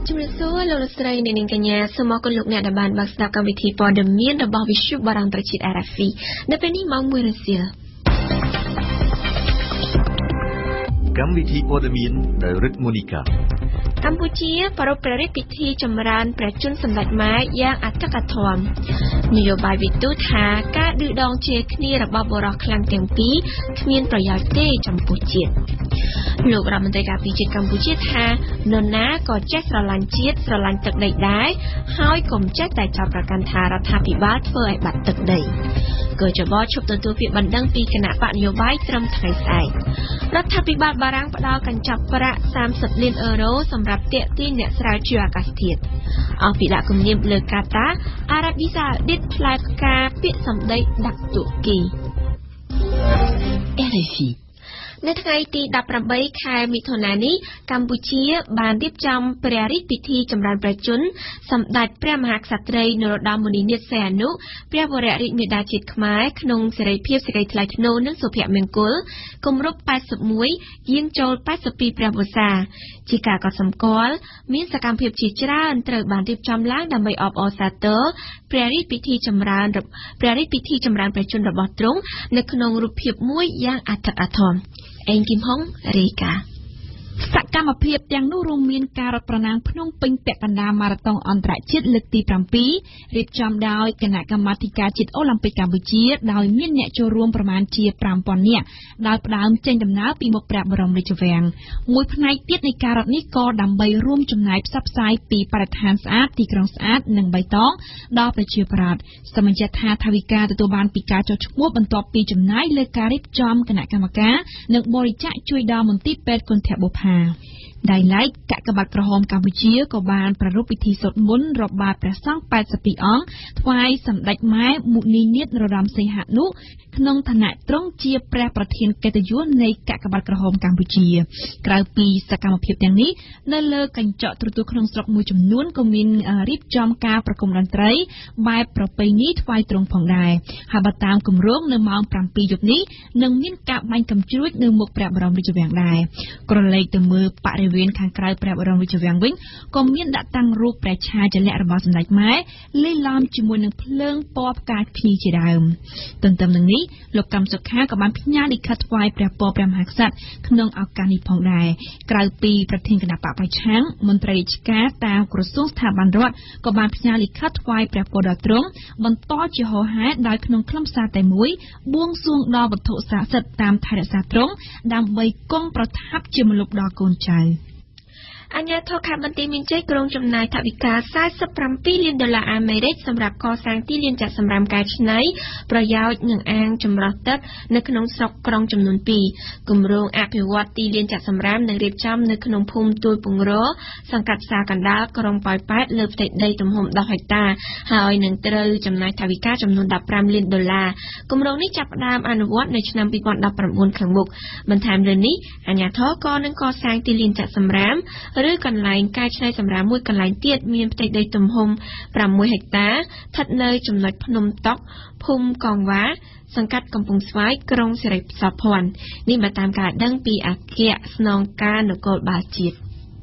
ជំរាបសួរលោកលោកស្រីអ្នកនាងកញ្ញាសូមអរគុណលោកអ្នកដែលបានបើកស្ដាប់កម្មវិធីព័ត៌មានរបស់ Visu បារាំងប្រជាជាតិ RFI នៅពេលនេះម៉ោង 1 រសៀលកម្មវិធីព័ត៌មានដោយរិទ្ធមូនីកាកម្ពុជាប្រារព្ធព្រះរាជពិធីចម្រើនព្រះជន្មសម្ដេចម៉ែយ៉ាងអធិកអធមនយោបាយវិទូថាការឌឺដងជេរគ្នារបស់បរិសុទ្ធខ្លាំងទាំងពីរគ្មានប្រយោជន៍ទេចំពោះជាតិលោករដ្ឋមន្ត្រីការពារជាតិកម្ពុជាថានរណាក៏ចេះស្រឡាញ់ជាតិស្រឡាញ់ទឹកដីដែរហើយកុំចេះតែចោទប្រកាន់ថារដ្ឋាភិបាលធ្វើឲ្យបាត់ទឹកដីក៏ចបឈប់ទទួលពាក្យបណ្ដឹងពីគណៈបកនយោបាយត្រឹមថ្ងៃស្អែករដ្ឋាភិបាលបារាំងផ្ដល់កញ្ចប់ប្រាក់30លានអឺរ៉ូសម្រាប់ទាក់ទាញអ្នកស្រាវជ្រាវអាកាសធាតុអស់ពីដាក់គំនាបលើកាតាអារ៉ាប៊ីសាអូឌីតផ្លែផ្កាពាក្យសម្ដីដាក់ទួគី RFIនៅថ្ងៃទី18ខែមិថុនានេះកម្ពុជាបានរៀបចំព្រះរាជពិធីចម្រើនព្រះជន្មសម្ដេចព្រះមហាក្សត្រីនរោត្តមមុនិនាថសីហនុព្រះវររាជមាតាជាតិខ្មែរក្នុងសេរីភាពសេរីថ្លៃថ្នូរនិងសុភមង្គលគម្រប់81យាងចូល82ព្រះវស្សាជាការកត់សម្គាល់មានសកម្មភាពជាច្រើនត្រូវបានរៀបចំឡើងដើម្បីអបអរសាទរព្រះរាជពិធីចម្រើនព្រះជន្មរបស់ទ្រង់នៅក្នុងរូបភាពមួយយ៉ាងអធិកអធមអេងគឹមហុងរាយការណ៍សកម្មភាពទាំងនោះរួមមានការរត់ប្រណាំងភ្នំពេញពាក់កណ្ដាលម៉ារ៉ាតុងអន្តរជាតិលើកទី7រៀបចំដោយគណៈកម្មាធិការជាតិអូឡ িম্প ិកកម្ពុជាដោយមានអ្នកចូលរួមប្រមាណជា 5000 នាក់ដោយផ្ដើមចេញដំណើរពីមុខព្រះបរមរាជវាំងមួយផ្នែកទៀតនៃការរត់នេះក៏ដើម្បីរួមចំណែកផ្សព្វផ្សាយពីបរិស្ថានស្អាតទីក្រុងស្អាតនិងបៃតងដល់ប្រជាពលរដ្ឋសមាជិកថាថវិកាទទួលបានពីការចុះឈ្មោះបន្ទាប់ពីចំណាយលើការរៀបចំគណៈកម្មការនិងបរិច្ចាគជួយដល់មន្ទីរពេទ្យគុណធបុប្ផាដោយឡែកកាកបាទក្រហមកម្ពុជាក៏បានប្រារព្ធពិធីសូត្រមន្តរាប់បាតព្រះសង្ឃ82អង្គថ្វាយសម្ដេចម៉ែមុនីនាថនរោត្តមសីហនុក្នុងឋានៈទ្រង់ជាព្រះប្រធានកិត្តិយសនៃកាកបាទក្រហមកម្ពុជាក្រៅពីសកម្មភាពទាំងនេះនៅលើកញ្ចក់ទូរទស្សន៍ក្នុងស្រុកមួយចំនួនក៏មានរៀបចំការប្រគំតន្ត្រីបែបប្រពៃណីថ្វាយទ្រង់ផងដែរហើយបើតាមគម្រោងនៅម៉ោង 7 យប់នេះនឹងមានការបាញ់កាំជ្រួចនៅមុខព្រះបរមរាជវាំងដែរក្រឡេកទៅមើលបរិវេណខាងក្រៅព្រះបរមរាជវាំងវិញក៏មានដាក់តាំងរូបព្រះឆាយាល័ក្ខណ៍របស់សម្ដេចម៉ែលាយឡំជាមួយនឹងភ្លើងពណ៌ផ្កាភ្ញីជាដើមទន្ទឹមនឹងនេះលោកកម្មសុខាក៏បានផ្ញើលិខិតថ្វាយព្រះពរព្រះមហាក្សត្រក្នុងឱកាសនេះផងដែរក្រៅពីប្រធានគណៈបកប្រឆាំងមន្ត្រីរាជការតាមក្រសួងស្ថាប័នរដ្ឋក៏បានផ្ញើលិខិតថ្វាយព្រះពរដល់ទ្រង់បន្តជាហោហែដោយក្នុងខ្លឹមសារតែមួយបួងសួងដល់វត្ថុស័ក្តិសិទ្ធិតាមថែរក្សាទ្រង់ដើម្បីគង់ប្រថាប់ជាម្លប់ដល់កូនចៅអញ្ញាធរខេត្តបន្ទាយមានជ័យក្រុងចំណាយថវិកា$47 លានអាមេរិកសម្រាប់កសាងទីលានចាក់សំរាមកែច្នៃប្រយោជន៍នឹងអាងចម្រោះទឹកនៅក្នុងស្រុកក្រុងចំនួន2គម្រោងអភិវឌ្ឍទីលានចាក់សំរាមនឹងរៀបចំនៅក្នុងភូមិទួលពងរសង្កាត់ផ្សារកណ្ដាលក្រុងប៉ោយប៉ែតលើផ្ទៃដីទំហំ10ហិកតាហើយនឹងត្រូវចំណាយថវិកាចំនួន$15 លានគម្រោងនេះចាប់ផ្ដើមអនុវត្តនៅឆ្នាំ2019ខាងមុខបន្ថែមលើនេះអញ្ញាធរក៏នឹងកសាងទីលានចាក់សំរាមឬកន្លែងកែច្នៃសម្រាមមួយកន្លែងទៀតមានផ្ទៃដីទំហំ6ហិកតាស្ថិតនៅចំណុចភ្នំតុកភូមិកងវ៉ាសង្កាត់កំពង់ស្វាយក្រុងសិរីសោភ័ណ្ឌនេះបើតាមការដឹងពីអគ្គស្នងការនគរបាលជាតិ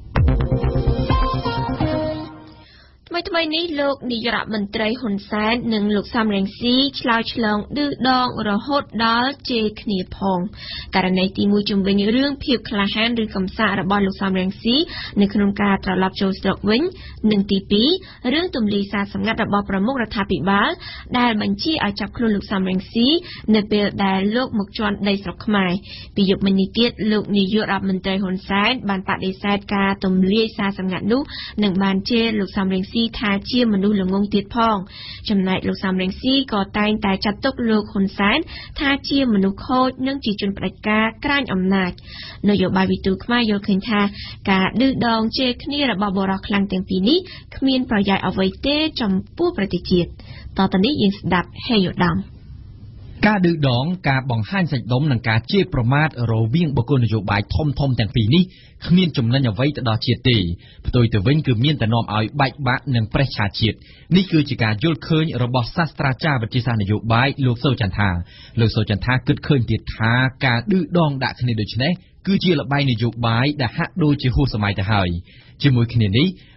ថ្មីនេះលោកនាយករដ្ឋមន្ត្រីហ៊ុនសែននិងលោកសំរងស៊ីឆ្លើយឆ្លងឌឺដងរហូតដល់ជេរគ្នាផងករណីទី1ជំវិញរឿងភាពក្លាហានឬកំសាករបស់លោកសំរងស៊ីនៅក្នុងការត្រឡប់ចូលស្រុកវិញនិងទី2រឿងទម្លាយសារសម្ងាត់របស់ប្រមុខរដ្ឋាភិបាលដែលបញ្ជាឲ្យចាប់ខ្លួនលោកសំរងស៊ីនៅពេលដែលលោកមកជន់ដីស្រុកខ្មែរពីយប់មិញនេះទៀតលោកនាយករដ្ឋមន្ត្រីហ៊ុនសែនបានបដិសេធការទម្លាយសារសម្ងាត់នោះនិងបានជេរលោកសំរងស៊ីថាជាមនុស្សល្ងងទៀតផងចំណែកលោកសំរងស៊ីក៏តែងតែចាត់ទុកលោកហ៊ុនសែនថាជាមនុស្សខូចនិងជាជនផ្ដាច់ការក្រាញអំណាចនយោបាយវិទូខ្មែរយល់ឃើញថាការឌឺដងជេរគ្នារបស់បរិសុទ្ធខ្លាំងទាំងពីរនេះគ្មានប្រយោជន៍អ្វីទេចំពោះប្រទេសជាតិតទៅនេះយើងស្ដាប់ហេយឧត្តមការឌឺដងការបង្ហាញសាច់ដុំនិងការជេរប្រមាថរវាងបុគ្គលនយោបាយធំទាំងពីរនេះគ្មានចំណេញអ្វីទៅដល់ជាតិទេផ្ទុយទៅវិញគឺមានតែនាំឲ្យបែកបាក់និងប្រេះឆាជាតិនេះគឺជាការយល់ឃើញរបស់សាស្ត្រាចារ្យវិទ្យាសាស្ត្រនយោបាយលោកសូចន្ទថាគិតឃើញទៀតថាការឌឺដងដាក់គ្នាដូចនេះគឺជាល្បែងនយោបាយដែលហាក់ដូចជាហួសសម័យទៅហើយជាមួយគ្នានេះ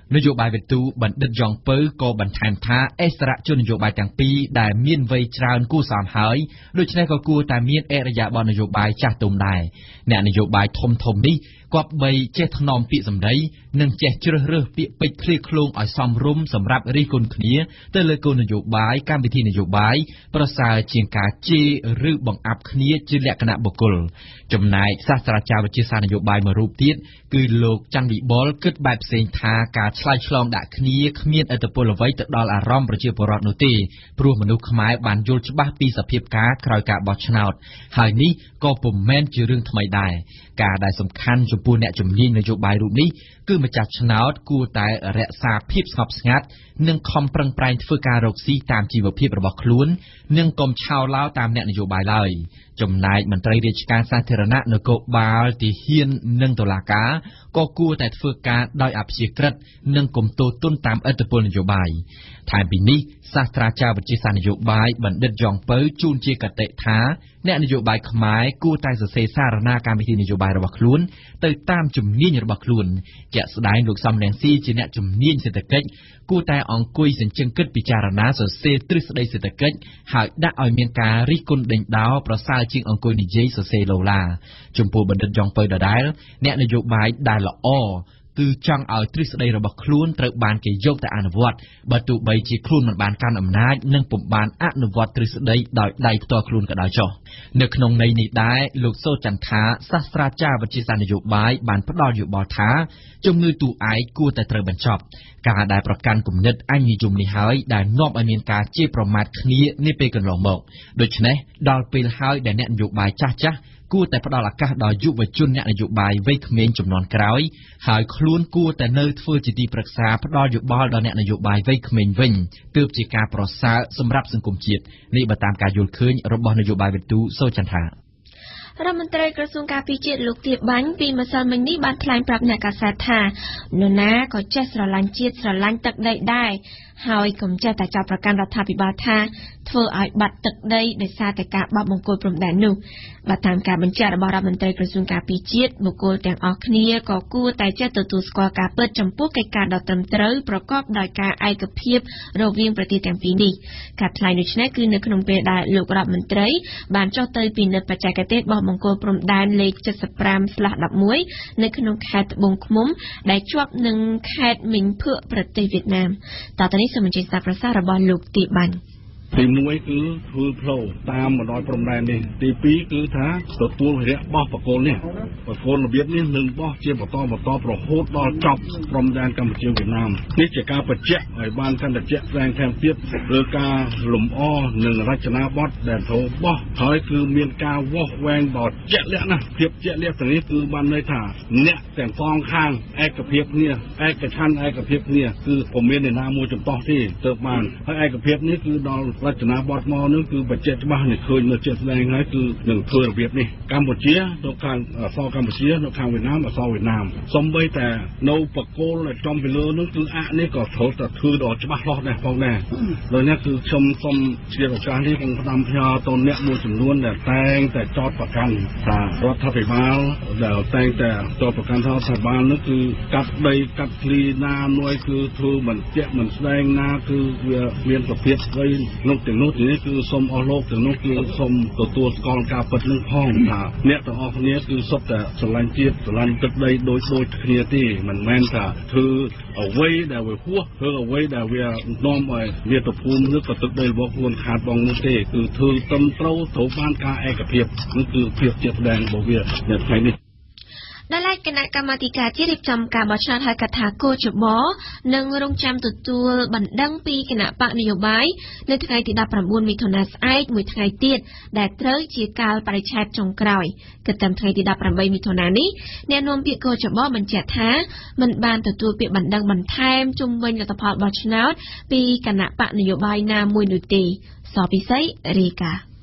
นโยบายเวตูบันดัดยองเปอร์ก็บันทันท่าเอสระจนนโยบายต่างปีได้เมียนไว้จราวนกู้สามหายโดยเฉพาะก็กู้แต่เมียนเอระยะบอลนโยบายจากตุ่มได้เนี่ยนโยบายทมนี้กว่าใบเจตนอมปีสำได้หนึ่งเจตเจริญปีไปคลี่คลงอ่อยซอมรุมสำหรับรีกุลขณีแต่เลยกุลนโยบายการวิธีนโยบายประสาเชียงกาเจหรือบังอับขณีจิเลกณะบุคคลจำนายศาสตราจารย์วิจิตรนโยบายมารูปทิศคือโลกจันวิบอลเกิดแบบเสียงทาการชลายฉลองดักขณีขมิ้นอัตโปลไว้ตดอลอารมณ์ประเชียปรอดโนตีปลุกมนุษย์ขมายบานโยชบ้าปีสเพียบกาครอยกาบอชนาดหายนี้ก็ปุ่มแม่นจืเรื่องทำไมได้การได้สำคัญจมปูเนี่ยจมยิงนโยบายรูปนี้คือมาจากชนาดกูแต่เระซาพิบสอบสงัดเนื่องคอมปรังปรายฝึกการรกซีตามจีวพิบระบบคลุ้นเนื่องกลมชาวลาวตามเนี่ยนโยบายเลยจมนายมันตรีราชการสาธารณะนโกบาลที่เฮียนเนื่องตัวลากาก็กูแต่ฝึกการโดยอับเชียกรัดเนื่องกลมโตต้นตามอัตโปลนโยบายทางปีนี้ศาสตราจารย์วิจิตรนโยบายบันเด็ดยองเปิลจูนเจกเตะท้าแนนโยบายขมายกู้ใต้เสสารนาการวิธีนโยบายระบบคลุ้นเติมตามจุ่มนิ่งระบบคลุ้นจะแสดงลูกซ้ำแรงซีจีเนจุ่มนิ่งเศรษฐกิจกู้ใต้องคุยสินจึงเกิดพิจารณาเสตรึสได้เศรษฐกิจหากได้เอาเมียนการิกุลเด่งดาวประสาจึงองคุยนิเจเสโลลาจุ่มปูบันเด็ดยองเปิลได้แนนโยบายได้ละอ้อคือจังเอาทฤษฎีระบบคลุ้นตระบานเกยยกแต่อนุวัตบรรจุใบจีคลุ้นมันบานการอำนาจนึ่งปุ่มบานอนุวัตทฤษฎีโดยได้ตัวคลุ้นกระดาษจ่อเนื้อขนมในนี้ได้ลูกโซจันทาศาสตราจารย์วิจิตรนโยบายบานพระดออยู่บ่อท้าจงมือตูไอกู้แต่เตระบรรจบการได้ประกันกลุ่มเน็ตอันมีจุ่มในหายได้นอบอเมริกาเจี๊ยประมาทคณีนี่เป็นกันหลงหมกโดยเฉพาะดอลปีหายได้แนนโยบายจ้ากู้แต่พระดอลกาดอยยุบจุนเนี่ยนโยบายไว้เขมรจำนวนกร้อยหายคลุ้นกู้แต่เนื้อเฟื่อจิตปรึกษาพระดอลยุบบอลดอเนี่ยนโยบายไว้เขมรวิ่งเติบจีการปลอดสารสำหรับสังคมจิตนี่มาตามการโยนคืนระบบนโยบายเวทูโซจันทารัฐมนตรีกระทรวงการพิจิตรลูกเตียบบันปีมาซามินี่บานทลายปรับเนี่ยกษัตริย์ท่าโนนาก็เจสระลันจิตสระลันตักได้หายกรมเจ้าแต่จับประกันรัฐาภิบาลท่าเพื่อเอาบัตรตึกได้ในซาแต่การบัตรมงคลปรมแดนนูบัตรตามการบัญชีระบอบรัฐมนตรีกระทรวงการพิจิตรบุคคลแต่งออกเนียก็กู้แต่เจ้าตัวสกอการเปิดจำพวกการดอกเติมเติมประกอบโดยการไอกับเพียบโรเวียงประเทศแต่งปีนี้การทลายในชนะคือในขนมเปรได้ลูกรัฐมนตรีบานเจ้าเตยปีนปัจจัยกเตบัตรมงคลปรมแดนเลข70 สลัดดับมวยในขนมแคดบงคมุ้มได้ชอบหนึ่งแคดมิงเพื่อประเทศเวียดนามต่อตอนนี้สมัยเจสักประสาระบอลลูกตีบันทีมวยคือทูโผล่ตามมาดอยพรมแดนนี่ตีปีคือท้าตัวตัวเรียบบ้าปะโกนเนี่ยปะโกนระเบียบนี่หนึ่งบ้าเจี๊ยบต่อประโคตรดอจอบพรมแดนกัมพูชาเวียดนามนี่จะการประเจ๊ไอ้บ้านกันแต่เจ๊แรงแทนเทียบเรือการหลุมอ้อหนึ่งราชนาบอสแดนโถบ้าถอยคือเมียนกาวอกแวงดอดเจ๊เลี้ยนะเทียบเจ๊เลี้ยตรงนี้คือบ้านเลยถ่าเนี่ยแต่งฟองข้างแอกกระเพียบเนี่ยแอกกระชั้นแอกกระเพียบเนี่ยคือผมเมียนในนามูจุดต่อที่เติบมันแอกกระเพียบนี่คือดอราชนาบอสมอนึกคือบัจเจตบ้านเนี่ยเคยเมื่อเจ็ดแสดงให้คือหนึ่งเคยระเบียบนี่กัมพูชีตัวทางซอกัมพูชีตัวทางเวียดนามซอเวียดนามสมไปแต่โนปะโกลจอมไปเลยนึกคืออะนี่ก็โถแต่คือดอกจะบ้ารอดแน่ฟองแน่เลยเนี่ยคือชมเชียร์การที่คงทำพยาตนเนี่ยมูจำนวนแต่แต่จอดประกันรัฐบาลแต่จอดประกันรัฐบาลนึกคือกัดใบกัดคลีนาหน่วยคือทูเหมือนเจ๊เหมือนแสดงนาคือเวียนประเภทไว้นกถึงนกนี่คือสมอโลกถึงนกคือสมตัวกองการปิดนึ่งห้องเนี่ยแต่ออกนี้คือซบแต่สลันเจี๊ยบสลันตึกได้โดยเคลียร์ที่มันแม่นค่ะคือเอาไว้แต่ไว้หัวเอาไว้แต่เวียน้อมไว้เวียตะพูมนึกกระตึกได้บอกวนขาดบองมุเต้คือเธอตำเต้าโถบ้านกาแอกระเพียบนั่นคือเพียบเจ็ดแดงบอกเวียเนี่ยไทยนี่ได้ไล่คณะกรรมการที่รีบจำการบัญชาการกถาโกจบอหนึ่งโรงจำตัวบันดังปีคณะปะนโยบายในทางที่ดับประมูลมีโทนัสไอด์มวยทางเตี้ยแดดเตอร์จีการปริชัดจงกรอยกระทำทางที่ดับประมูลมีโทนานี้แนวนมเปียโกจบอมันเจ็ดท้ามันบานตัวเปียบันดังบันไทม์จุ่มเวงกับตพอดบัชนาดปีคณะปะนโยบายนามวยนุตีสอพิเศษเรกา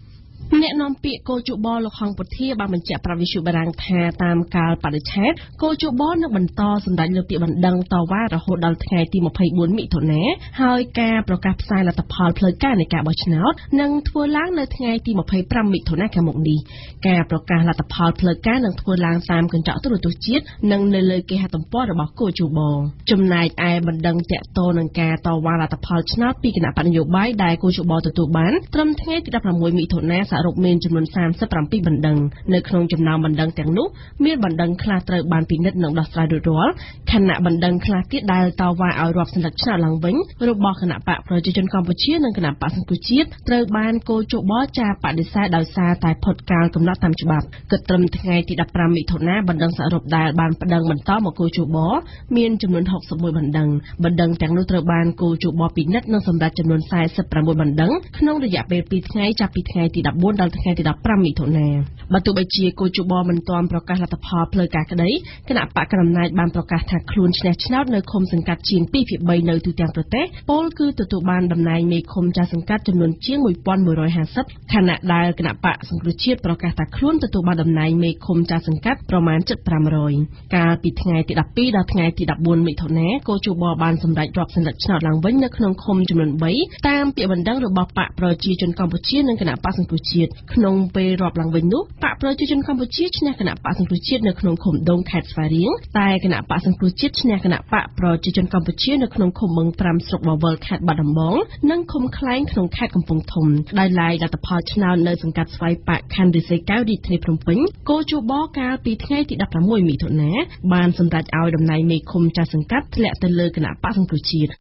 แนะนำปีโกจูบอลของประเทศบางมันจะประวิชุบรังแทตามการปฏิเทศโกจูบอลนักบรรทอสำหรับเลือกปีบันดังต่อว่าระหดดัลไงตีมาภัยบุญมิถุนายนหายแก่ประกาศสายรัฐพาลเพลย์การในการบอชนาร์นังทัวล้างในไงตีมาภัยปรำมิถุนายนแค่หมกดีแก่ประกาศรัฐพาลเพลย์การนังทัวล้างตามกันเจาะตัวตัวจี๊ดนังเลยเกหตัมปอระบอกโกจูบอลจำนายไอบันดังเจาะโตนังแก่ต่อว่ารัฐพาลชนะปีขณะปัญโยบายได้โกจูบอลตัวบ้านตรมไงติดประมวยมิถุนายนสรุปเมนจำนวน30 ปีบันดังในขนมจำนำบันดังแต่งนุเมียบันดังคลาเตอร์บานปีนัดหนังดอสไตรดูรัลขณะบันดังคลาที่ได้ต่อว่าเอารอบสลักชนะหลังวิ่งรูปบอกขณะปะประชาชนกัมพูชีในขณะปะสังกุจิตเตอร์บานโกจูบอจาปะดิซาดาวซาแต่พดการกำลังตามฉบับเกิดตรมไงที่ดับปรามิถุนาบันดังสรุปได้บานบันดังบันต้อมาโกจูบอเมียนจำนวน60 มวยบันดังแต่งนุเตอร์บานโกจูบอปีนัดนังสำหรับจำนวน40 มวยบันดังขนมระยะเป็นปีไงจากปีไงที่ดับบ้วนดังไงที่ดับปรามิถุนาบรรทุกใบเชียโกจูบอมันตอมประกาศรัฐพาเพลกากระไดขณะปะกระนายบานประกาศถักคลุนชนะชนะในคมสังกัดจีนปีผิดใบในตุเตียงประเทศโปลคือตัวบานดำนายมีคมจะสังกัดจำนวนเชี่ยง1,150ขณะได้ขณะปะสังกุชีพประกาศถักคลุนตัวบานดำนายมีคมจะสังกัดประมาณ7,500การปิดไงติดดับปีดาวไงติดดับบนมิถุนายนโกจูบอบานสำหรับรอบสนับชนะหลังวิ่งในขนมคมจำนวนใบตามเปียบันดังระบปะประจีจนกัมพูชีในขณะปะสังกุชีพขนมไปรอบหลังวิ่งนุปะประจีจนกัมพูชีชนะขณะปะสังกุชีพในขนมคมดงแคดสฟาริงแต่ขณะปะสังกุชีพชนะขณะปะประจีจนกัมพูชีในขนมคมเมืองปรามสกบวลแคดบาดมองนั่งคมคล้ายขนมแคดกำปงทมได้ลายดัตพอชนะในสังกัดสไฟปะคันดิเซเก้าดีเทพรมปิงโกจูบอกาปีไงติดดับมวยมีถุนแหนบานสำหรับเอาดำนายเมคมจะสังกัดแหละแต่เลยขณะปะสังกุชีพ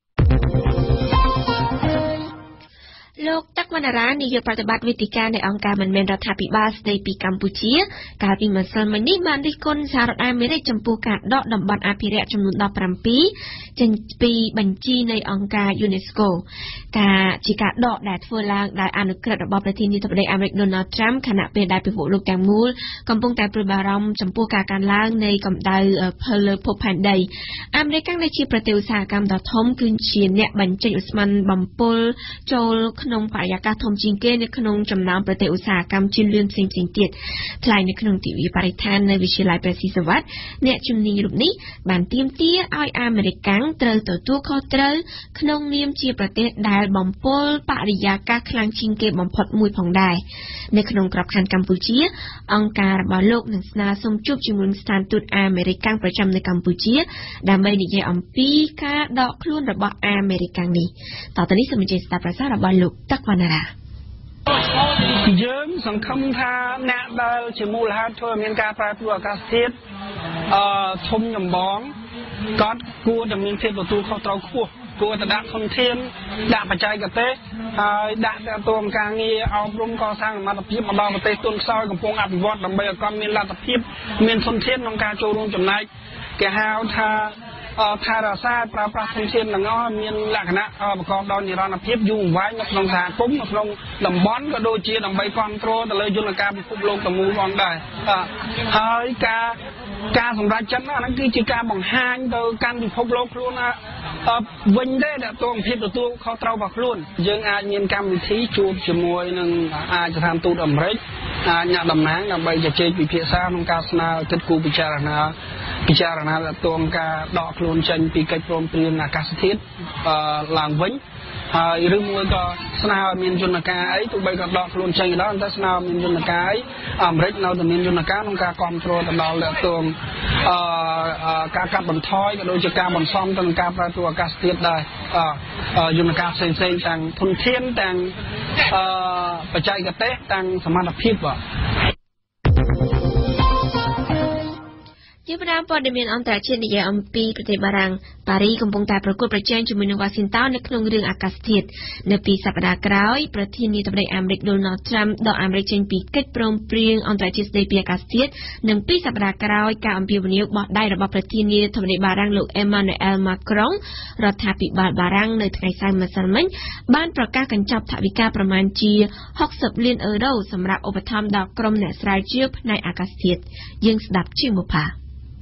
โลกตักวรรณรานิยมปฏิบัติวิธีการในองค์การมันเมนรัฐาภิบาลในปีกัมพูชีการพิมพ์สมัยนี้มันได้คนสหรัฐอเมริกจำปูการดอกดำบันอภิเษกจำนวน10 ปีจึงปีบัญชีในองค์การยูเนสโกการจิกาดอกแดดเฟอร์ลางได้อนุกรดบประเทศนี้ทบได้อเมริกโดนัลด์ทรัมป์ขณะเป็นได้ไปบุกโลกแตงมูลกำปงแต่ปริบารมจำปูการล้างในกำได้เพลพบแผ่นใดอเมริกันในชีประเทศอุตสาหกรรมดอทอมคืนเชียนเนี่ยบัญชีอุสมันบัมปุลโจลขนมปายากาทมจิงเก้ในขนมจำนำประเทศอุตสาหกรรมชิ้นเลื่อนสิ่งเตียดพลายในขนมทีวีปริธานในวิทยาลัยประสิทธิวัฒน์เนี่ยจุดนี้รูปนี้บันเตรียมเตี้ยอ้อยอเมริกันเตอร์ตัวเขาเตอร์ขนมเนียมชีประเทศได้บัมปุลปริยากาคลังจิงเก้บัมพดมวยผ่องได้ในขนมกรับคันกัมพูชีองค์การบอลโลกหนังสนาสมจุบจำนวนสถานทูตอเมริกันประจำในกัมพูชีดำเนินนิยมปีกาดอกคลุ้นระบอบอเมริกันนี้ต่อตอนนี้สมัยเจสตาประสาระบอลโลกตักวรรณราយើងសង្ឃឹមថាអ្នកដែលជាមូលហេតុធ្វើឲ្យមានការប្រែប្រួលអាកាសធាតុធំចម្បងគាត់គួរតែមានភាពទទួលខុសត្រូវខ្ពស់គួរតែដាក់ធនធានដាក់បច្ចេកទេសហើយដាក់ទៅតាមការងារអប់រំកសាងសមត្ថភាពមកដល់ប្រទេសទុនខ្សោយកំពុងអភិវឌ្ឍដើម្បីឲ្យគាត់មានលទ្ធភាពមានធនធានក្នុងការចូលរួមចំណែកគេហៅថាថារសារប្រើប្រាស់ធនធានទាំងអស់មានលក្ខណៈប្រកបដោយនិរន្តរភាពយូរអង្វែងនៅក្នុងសហគមន៍នៅក្នុងតំបន់ក៏ដូចជាដើម្បីគ្រប់គ្រងទៅលើយន្តការពិភពលោកទាំងមូលផងដែរហើយការសម្រេចចិត្តហ្នឹងគឺជាការបង្ហាញទៅកាន់ពិភពលោកខ្លួនវិញដែរដែលតួភាពទទួលខុសត្រូវរបស់ខ្លួនយើងអាចមានកម្មវិធីជួបជាមួយនឹងអាចស្ថានទូតអាមេរិកអាចអ្នកតំណាងដើម្បីជជែកពិភាក្សាក្នុងការស្នើគិតគូរពិចារណាដល់តួការដកខ្លួនចេញពីកិច្ចព្រមព្រៀងអាកាសធាតុឡើងវិញហើយឬមួយក៏ស្នើឲ្យមានយន្តការអីទោះបីក៏ដកខ្លួនចេញក៏ដោយតែស្នើមានយន្តការអីអាមេរិកនៅតែមានយន្តការក្នុងការគ្រប់គ្រងទៅដល់តួការកាត់បន្ថយក៏ដូចជាការបន្សំទៅនឹងការប្រែប្រួលអាកាសធាតុដែរយន្តការផ្សេងៗទាំងធនធានទាំងបច្ចេកទេសទាំងសមត្ថភាពជាប្រព័ន្ធព័ត៌មានអន្តរជាតិនិយាយអំពីប្រទេសបារាំងប៉ារីកំពុងតែប្រកួតប្រជែងជាមួយនឹងវ៉ាស៊ីនតោននៅក្នុងរឿងអាកាសធាតុនៅពីសប្តាហ៍ក្រោយប្រធានាធិបតីអាមេរិកដូណាល់ត្រាំដកអាមេរិកចេញពីកិច្ចព្រមព្រៀងអន្តរជាតិស្តីពីអាកាសធាតុនិងពីសប្តាហ៍ក្រោយការអំពាវនាវបោះដៃរបស់ប្រធានាធិបតីបារាំងលោកអេម៉ានូអែលម៉ាក្រុងរដ្ឋាភិបាលបារាំងនៅថ្ងៃសៅរ៍ម្សិលមិញបានប្រកាសកញ្ចប់ថវិកាប្រមាណជា60 លានអឺរ៉ូសម្រាប់ឧបត្ថម្ភដល់ក្រុមអ្នកស្រាវជ្រាវផ្នែកអាកាសធាតុយើងស្ដាប់ជាងបុផា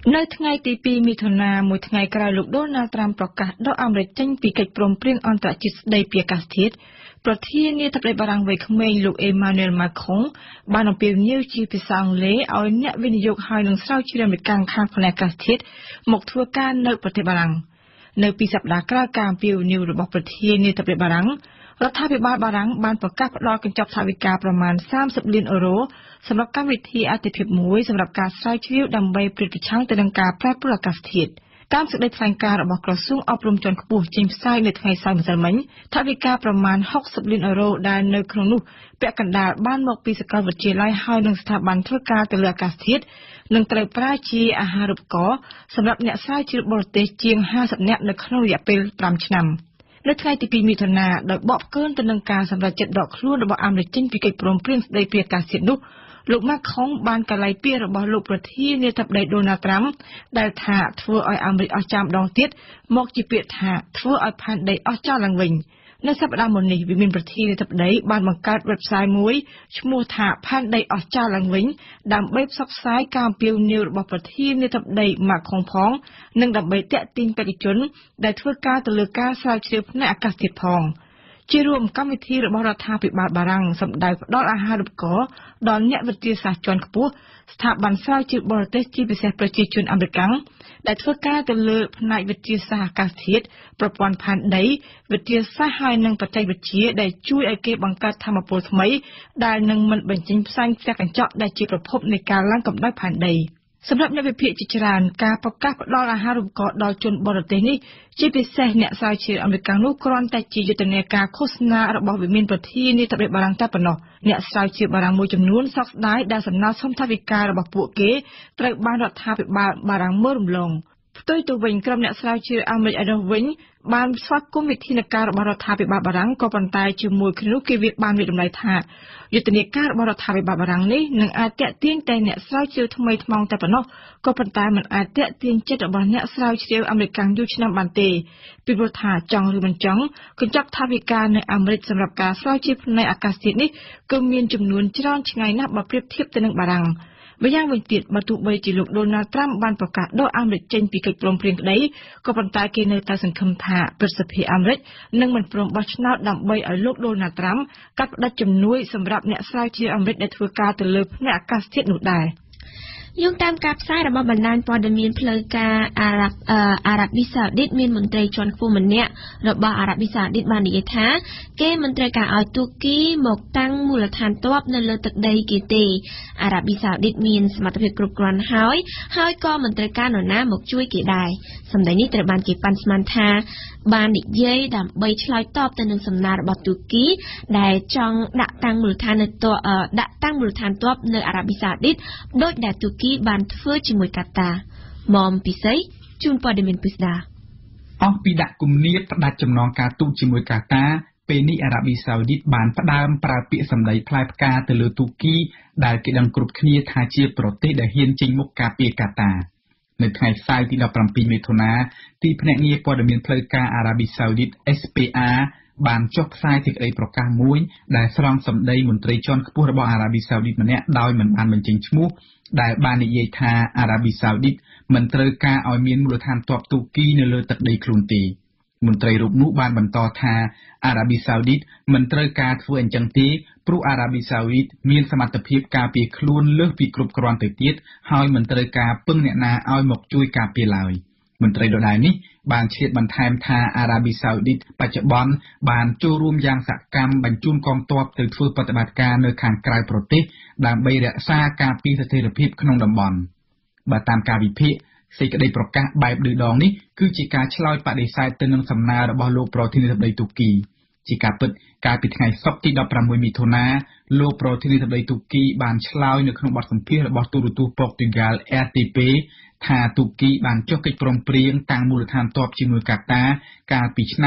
នៅថ្ងៃទី2មិថុនាមួយថ្ងៃក្រោយលោកដូណាល់ត្រាំប្រកាសដកអាមេរិកចេញពីកិច្ចព្រមព្រៀងអន្តរជាតិស្តីពីអាកាសធាតុប្រធានាធិបតីបារាំងវ័យក្មេងលោកអេម៉ានូអែលម៉ាខុងបានអំពាវនាវជាភាសាអង់គ្លេសឲ្យអ្នកវិនិយោគហើយនឹងស្រាវជ្រាវអាមេរិកខាងផ្នែកអាកាសធាតុមកធ្វើការនៅប្រទេសបារាំងនៅពីសប្តាហ៍ក្រោយការអំពាវនាវរបស់ប្រធានាធិបតីបារាំងរដ្ឋាភិបាលបារាំងបានប្រកាសផ្តល់កញ្ចប់ថវិកាប្រមាណ30លានអឺរ៉ូសម្រាប់កម្មវិធីអាទិភាពមួយសម្រាប់ការស្រាវជ្រាវដើម្បីប្រឆាំងទៅនឹងការប្រែប្រួលអាកាសធាតុតាមសេចក្តីថ្លែងការណ៍របស់ក្រសួងអប់រំជាន់ខ្ពស់ចេញផ្សាយនៅថ្ងៃសៅរ៍ម្សិលមិញថវិកាប្រមាណ60លានអឺរ៉ូដែលនៅក្នុងនោះពាក់កណ្ដាលបានមកពីសាកលវិទ្យាល័យហើយនឹងស្ថាប័នធ្វើការទៅលើអាកាសធាតុនឹងត្រូវប្រើជាអាហារូបករណ៍សម្រាប់អ្នកស្រាវជ្រាវបរទេសជាង50នាក់នៅក្នុងរយៈពេល5ឆ្នាំនៅថ្ងៃទី2មិថុនាដោយបកផ្កើនទៅនឹងការសម្រេចចិត្តដកខ្លួនរបស់អាមេរិកចេញពីកិច្ចព្រមព្រៀងស្តីពីអាកាសធាតុនោះលោកម៉ាខុងបានកលៃពាក្យរបស់លោកប្រធានាធិបតីដូណាល់ត្រាំដែលថាធ្វើឲ្យអាមេរិកអស់ចាមម្ដងទៀតមកជាពាក្យថាធ្វើឲ្យផែនដីអស់ចោលឡើងវិញនៅសប្តាហ៍មុននេះវិមានប្រធានាធិបតីបានបង្កើត website មួយឈ្មោះថាផែនដីអស់ចោលឡើងវិញដើម្បីផ្សព្វផ្សាយការអំពាវនាវរបស់ប្រធានាធិបតីម៉ាខុងផងនិងដើម្បីទាក់ទាញបេក្ខជនដែលធ្វើការទៅលើការស្រាវជ្រាវផ្នែកអាកាសធាតុផងជារួមកម្មវិធីរបស់រដ្ឋាភិបាលបារាំងសម្ដៅផ្ដល់អាហារូបករណ៍ដល់អ្នកវិទ្យាសាស្ត្រជាន់ខ្ពស់ស្ថាប័នស្រាវជ្រាវបរទេសជាពិសេសប្រជាជនអាមេរិកដែលធ្វើការទៅលើផ្នែកវិទ្យាសាស្ត្រអាកាសធាតុប្រព័ន្ធផែនដីវិទ្យាសាស្ត្រហើយនិងបច្ចេកវិទ្យាដែលជួយឲ្យគេបង្កើតថាមពលថ្មីដែលនឹងមិនបញ្ចេញផ្សែងផ្ទះកញ្ចក់ដែលជាប្រភពនៃការឡើងកម្ដៅផែនដីសម្រាប់អ្នកវិភាគជាច្រើនការប្រកាសផ្ដល់អាហារូបករណ៍ដល់ជនបរទេសនេះជាពិសេសអ្នកស្រាវជ្រាវអាមេរិកនោះគ្រាន់តែជាយុទ្ធនាការឃោសនារបស់វិមានប្រធានាធិបតីបារាំងតែប៉ុណ្ណោះអ្នកស្រាវជ្រាវបារាំងមួយចំនួនសោកស្ដាយដែលសំណល់សុំថវិការបស់ពួកគេត្រូវបានរដ្ឋាភិបាលបារាំងមើលរំលងផ្ទុយទៅវិញក្រុមអ្នកស្រាវជ្រាវអាមេរិកឯនោះវិញបានស្វាគមន៍វិធានការរបស់រដ្ឋាភិបាលបារាំងក៏ប៉ុន្តែជាមួយគ្នានោះគេបានវិតម្លៃថាយុទ្ធនាការរបស់រដ្ឋាភិបាលបារាំងនេះនឹងអាចទាក់ទាញតែអ្នកស្រាវជ្រាវថ្មីថ្មោងតែប៉ុណ្ណោះក៏ប៉ុន្តែមិនអាចទាក់ទាញចិត្តរបស់អ្នកស្រាវជ្រាវអាមេរិកយូរឆ្នាំបានទេពីព្រោះថាចង់ឬមិនចង់កញ្ចប់ថវិកានៅអាមេរិកសម្រាប់ការស្រាវជ្រាវផ្នែកអាកាសធាតុនេះគឺមានចំនួនច្រើនឆ្ងាយណាស់បើប្រៀបធៀបទៅនឹងបារាំងម្យ៉ាងវិញទៀតបើទោះបីជាលោកដូណាល់ត្រាំបានប្រកាសដកអាមេរិកចេញពីកិច្ចព្រមព្រៀងក្តីក៏ប៉ុន្តែគេនៅតែសង្ឃឹមថាប្រសិទ្ធភាពអាមេរិកនឹងមិនព្រមបោះឆ្នោតដើម្បីឲ្យលោកដូណាល់ត្រាំកាត់ផ្តាច់ជំនួយសម្រាប់អ្នកស្រាវជ្រាវអាមេរិកដែលធ្វើការទៅលើផ្នែកអាកាសធាតុនោះដែរយោងតាមការផ្សាយរបស់បណ្ដាញព័ត៌មានផ្លូវការអារ៉ាប៊ីសាអូឌីតមានមន្ត្រីជាន់ខ្ពស់ម្នាក់របស់អារ៉ាប៊ីសាអូឌីតបាននិយាយថាគេមិនត្រូវការឲ្យទូគីមកតាំងមូលដ្ឋានទ័ពនៅលើទឹកដីគេទេអារ៉ាប៊ីសាអូឌីតមានសមត្ថភាពគ្រប់គ្រាន់ហើយក៏មិនត្រូវការនរណាមកជួយគេដែរសម្ដីនេះត្រូវបានគេប៉ាន់ស្មានថាបាននិយាយដើម្បីឆ្លើយតបទៅនឹងសំណើរបស់ទូគីដែលចង់ដាក់តាំងមូលដ្ឋានទ័ពនៅអារ៉ាប៊ីសាអូឌីតដោយដែលទូគីបានធ្វើជាមួយកាតាមុំពិសីជូនព័ត៌មានពិស្ដាអស់ពីដាក់គំនាបផ្ដាច់ចំណងការទូតជាមួយកាតាពេលនេះអារ៉ាប៊ីសាអូឌីតបានផ្ដើមប្រើពាក្យសម្ដីផ្លែផ្កាទៅលើទូគីដែលគេដឹងគ្រប់គ្នាថាជាប្រទេសដែលហ៊ានចេញមុខការពារកាតានៅថ្ងៃសៅរ៍ទី17មិថុនាទីភ្នាក់ងារព័ត៌មានផ្លូវការអារ៉ាប៊ីសាអូឌីត SPA បានចុះផ្សាយសេចក្តីប្រកាសមួយដែលស្រង់សម្ដីមន្ត្រីជាន់ខ្ពស់របស់អារ៉ាប៊ីសាអូឌីតម្នាក់ដោយមិនបានបញ្ចេញឈ្មោះដែលបាននិយាយថាអារ៉ាប៊ីសាអូឌីតមិនត្រូវការឲ្យមានមូលដ្ឋានទ័ពទូគីនៅលើទឹកដីខ្លួនទេមន្ត្រីរូបនោះបានបន្តថាអារ៉ាប៊ីសាអូឌីតមិនត្រូវការធ្វើអញ្ចឹងទេព្រោះអារ៉ាប៊ីសាអូឌីតមានសមត្ថភាពការពារខ្លួនលើសពីគ្រប់គ្រាន់ទៅទៀតហើយមិនត្រូវការពឹងអ្នកណាឲ្យមកជួយការពារឡើយមន្ត្រីដដែលនេះបានឆ្លៀតបន្ថែមថាអារ៉ាប៊ីសាអូឌីតបច្ចុប្បន្នបានចូលរួមយ៉ាងសកម្មបញ្ជូនកងទ័ពទៅធ្វើប្រតិបត្តិការនៅខាងក្រៅប្រទេសដើម្បីរក្សាការពារស្ថិរភាពក្នុងតំបន់បើតាមការវិភាគសេចក្តីប្រកាសបែបឌឺដងនេះគឺជាការឆ្លើយបដិសេធទៅនឹងសំណើរបស់លោកប្រធានាធិបតីទូគីជាការពិតកាលពីថ្ងៃសុក្រទី16មិថុនាលោកប្រធានាធិបតីទូគីបានឆ្លើយនៅក្នុងបទសម្ភាសន៍របស់ទូរទស្សន៍ប៉ុកទូហ្គាល់ RTP ថាទូគីបានចុះកិច្ចព្រមព្រៀងតាំងមូលដ្ឋានទ័ពជាមួយកាតាកាលពីឆ្នាំ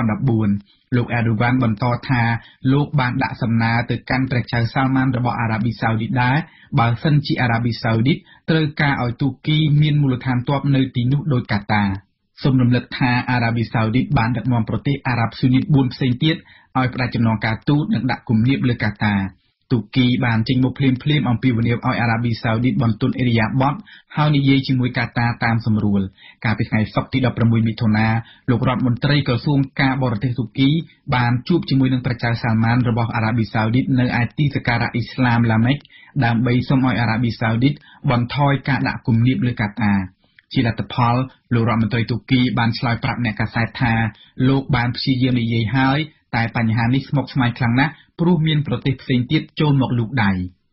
2014លោកអេរ៉ូវ៉ាន់បន្តថាលោកបានដាក់សំណើទៅកាន់ព្រះចៅសាល់ម៉ាន់របស់អារ៉ាប៊ីសាអូឌីតដែរបើសិនជាអារ៉ាប៊ីសាអូឌីតត្រូវការឲ្យទូគីមានមូលដ្ឋានទ័ពនៅទីនោះដោយកាតាសូមរំលឹកថាអារ៉ាប៊ីសាអូឌីតបានដឹកនាំប្រទេសអារ៉ាប់ស៊ូនីត4ផ្សេងទៀតឲ្យផ្ដាច់ចំណងការទូតនិងដាក់គំនាបលើកាតាទូគីបានចេញមកភ្លាមអំពីវិនិយោគឲ្យអារ៉ាប៊ីសាអូឌីតបន្ទន់អេរីយ៉ាបតហើយនិយាយជាមួយកាតាតាមសម្រួលកាលពីថ្ងៃសុក្រទី16មិថុនាលោករដ្ឋមន្ត្រីក្រសួងការបរទេសទូគីបានជួបជាមួយនឹងព្រះចៅសាលម៉ានរបស់អារ៉ាប៊ីសាអូឌីតនៅឯទីសក្ការៈអ៊ីស្លាមឡាមេកដើម្បីសុំឲ្យអារ៉ាប៊ីសាអូឌីតបន្ថយការដាក់គំនាបលើកាតាជាលទ្ធផលលោករដ្ឋមន្ត្រីទូគីបានឆ្លើយប្រាប់អ្នកកាសែតថាលោកបានព្យាយាមនិយាយហើយតែបញ្ហានេះស្មុគស្មាញខ្លាំងណាស់ព្រោះមានប្រទេសផ្សេងទៀតចូលមកលូកដៃ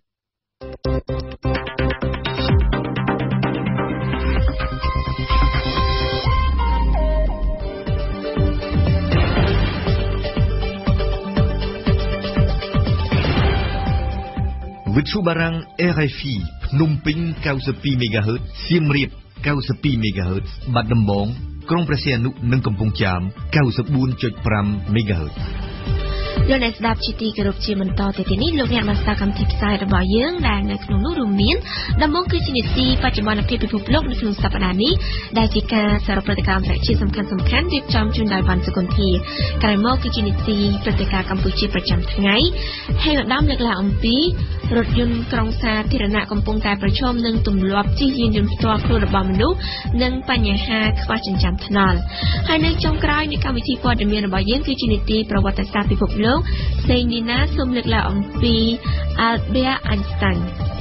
វិទ្យុបារាំង RFI ភ្នំពេញ92 MHz សៀមរាប92 MHz បាត់ដំបងក្រុងព្រះសីហនុនិងកំពង់ចាម 94.5 MHz លោកអ្នកស្ដាប់ជាទីគោរពជាបន្តទៅទីនេះលោកអ្នកបានស្ដាប់កម្មវិធីផ្សាយរបស់យើងដែលនៅក្នុងនោះរួមមានដំណងគឺជានីតិបច្ចុប្បន្នភាពពិភពលោកនៅក្នុងសប្តាហ៍នេះដែលជាការសារព្រឹត្តិការណ៍អន្តរជាតិសំខាន់រៀបចំជូនដោយវ៉ាន់សុគន្ធាក្រោយមកគឺជានីតិព្រឹត្តិការណ៍កម្ពុជាប្រចាំថ្ងៃហើយឧត្តមលើកឡើងអំពីរថយន្តក្រុងសាធារណៈកំពុងតែប្រឈមនឹងទម្លាប់ជិះយានយន្តផ្ទាល់ខ្លួនរបស់មនុស្សនិងបញ្ហាខ្វះចិញ្ចើមថ្នល់ហើយនៅចុងក្រោយនៃកម្មវិធីព័ត៌មានរបស់យើងគឺជានីតិប្រវត្តិសាស្ត្រពិភពលោកសេងនីណាសូមលើកឡើងអំពី Albert Einstein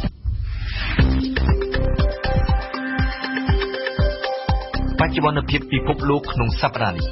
បច្ចុប្បន្នភាពពិភពលោកក្នុងសប្តាហ៍នេះ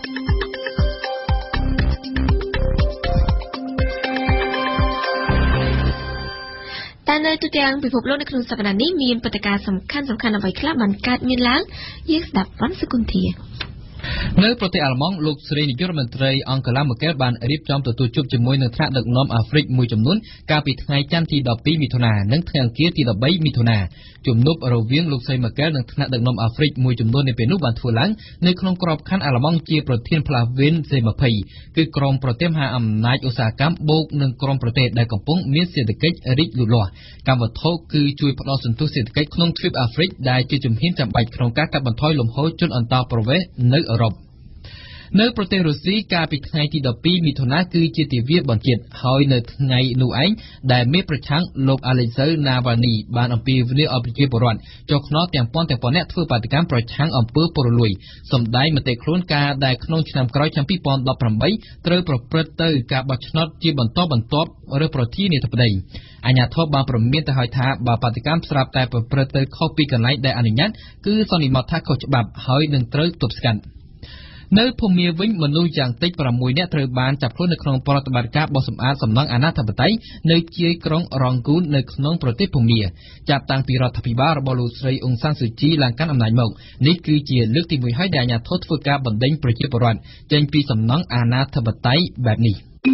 តែនៅទូទាំងពិភពលោកនៅក្នុងសប្តាហ៍នេះមានព្រឹត្តិការណ៍សំខាន់អ្វីខ្លះបានកើតមានឡើងយើងស្ដាប់វ៉ាន់សុគន្ធានៅប្រទេសអាល្លឺម៉ង់លោកស្រីនាយករដ្ឋមន្ត្រីអង្គឡាម៉ឺកែលបានរៀបចំទទួលជួបជាមួយនឹងថ្នាក់ដឹកនាំអាហ្វ្រិកមួយចំនួនកាលពីថ្ងៃច័ន្ទទី12មិថុនានិងថ្ងៃអង្គារទី13មិថុនាជំនួបរវាងលោកស្រីម៉ឺកែលនិងថ្នាក់ដឹកនាំអាហ្វ្រិកមួយចំនួននៅពេលនោះបានធ្វើឡើងនៅក្នុងក្របខ័ណ្ឌអាល្លឺម៉ង់ជាប្រធានផ្លាវីនសេ20គឺក្រុមប្រទេសមហាអំណាចឧស្សាហកម្មបូកនឹងក្រុមប្រទេសដែលកំពុងមានសេដ្ឋកិច្ចរីកលូតលាស់កម្មវត្ថុគឺជួយផ្ដល់សន្ទុះសេដ្ឋកិច្ចក្នុងទ្វីបអាហ្វ្រិកដែលជាជំហានចាំបាច់ក្នុងការកាត់បន្ថយលំហូរជនអន្តោប្រវេសន៍នៅអឺរ៉ុបនៅប្រទេសរុស្ស៊ីកាលពីថ្ងៃទី12មិថុនាគឺជាទិវាបនជាតិហើយនៅថ្ងៃនោះឯងដែលមេប្រឆាំងលោកអាឡេស៊ើណាវ៉ានីបានអំពាវនាវឲ្យប្រជាពលរដ្ឋចុះខ្នល់ទាំងពាន់អ្នកធ្វើបាតកម្មប្រឆាំងអំពើពុករលួយសម្ដែងមតិខ្លួនការដែលក្នុងឆ្នាំក្រោយឆ្នាំ2018ត្រូវប្រព្រឹត្តទៅការបោះឆ្នោតជាបន្តបន្ទាប់រើសប្រធានាធិបតីអាជ្ញាធរបានព្រមានទៅឲ្យថាបើបាតកម្មស្រាប់តែប្រព្រឹត្តទៅខុសពីកន្លែងដែលអនុញ្ញាតគឺសន្និដ្ឋានថាខុសច្បាប់ហើយនឹងត្រូវទប់ស្កាត់នៅភូមាវិញមនុស្សយ៉ាងតិច6នាក់ត្រូវបានចាប់ខ្លួននៅក្នុងប្រតិបត្តិការបោះសម្អាតសំណង់អាណាធិបតេយ្យនៅជាយក្រុងរ៉ង់គូននៅក្នុងប្រទេសភូមាចាប់តាំងពីរដ្ឋាភិបាលរបស់លោកស្រីអ៊ុងសានស៊ូជីឡើងកាន់អំណាចមកនេះគឺជាលើកទី1ហើយដែលអាជ្ញាធរធ្វើការបណ្ដេញប្រជាពលរដ្ឋចេញពីសំណង់អាណាធិបតេយ្យបែបនេះ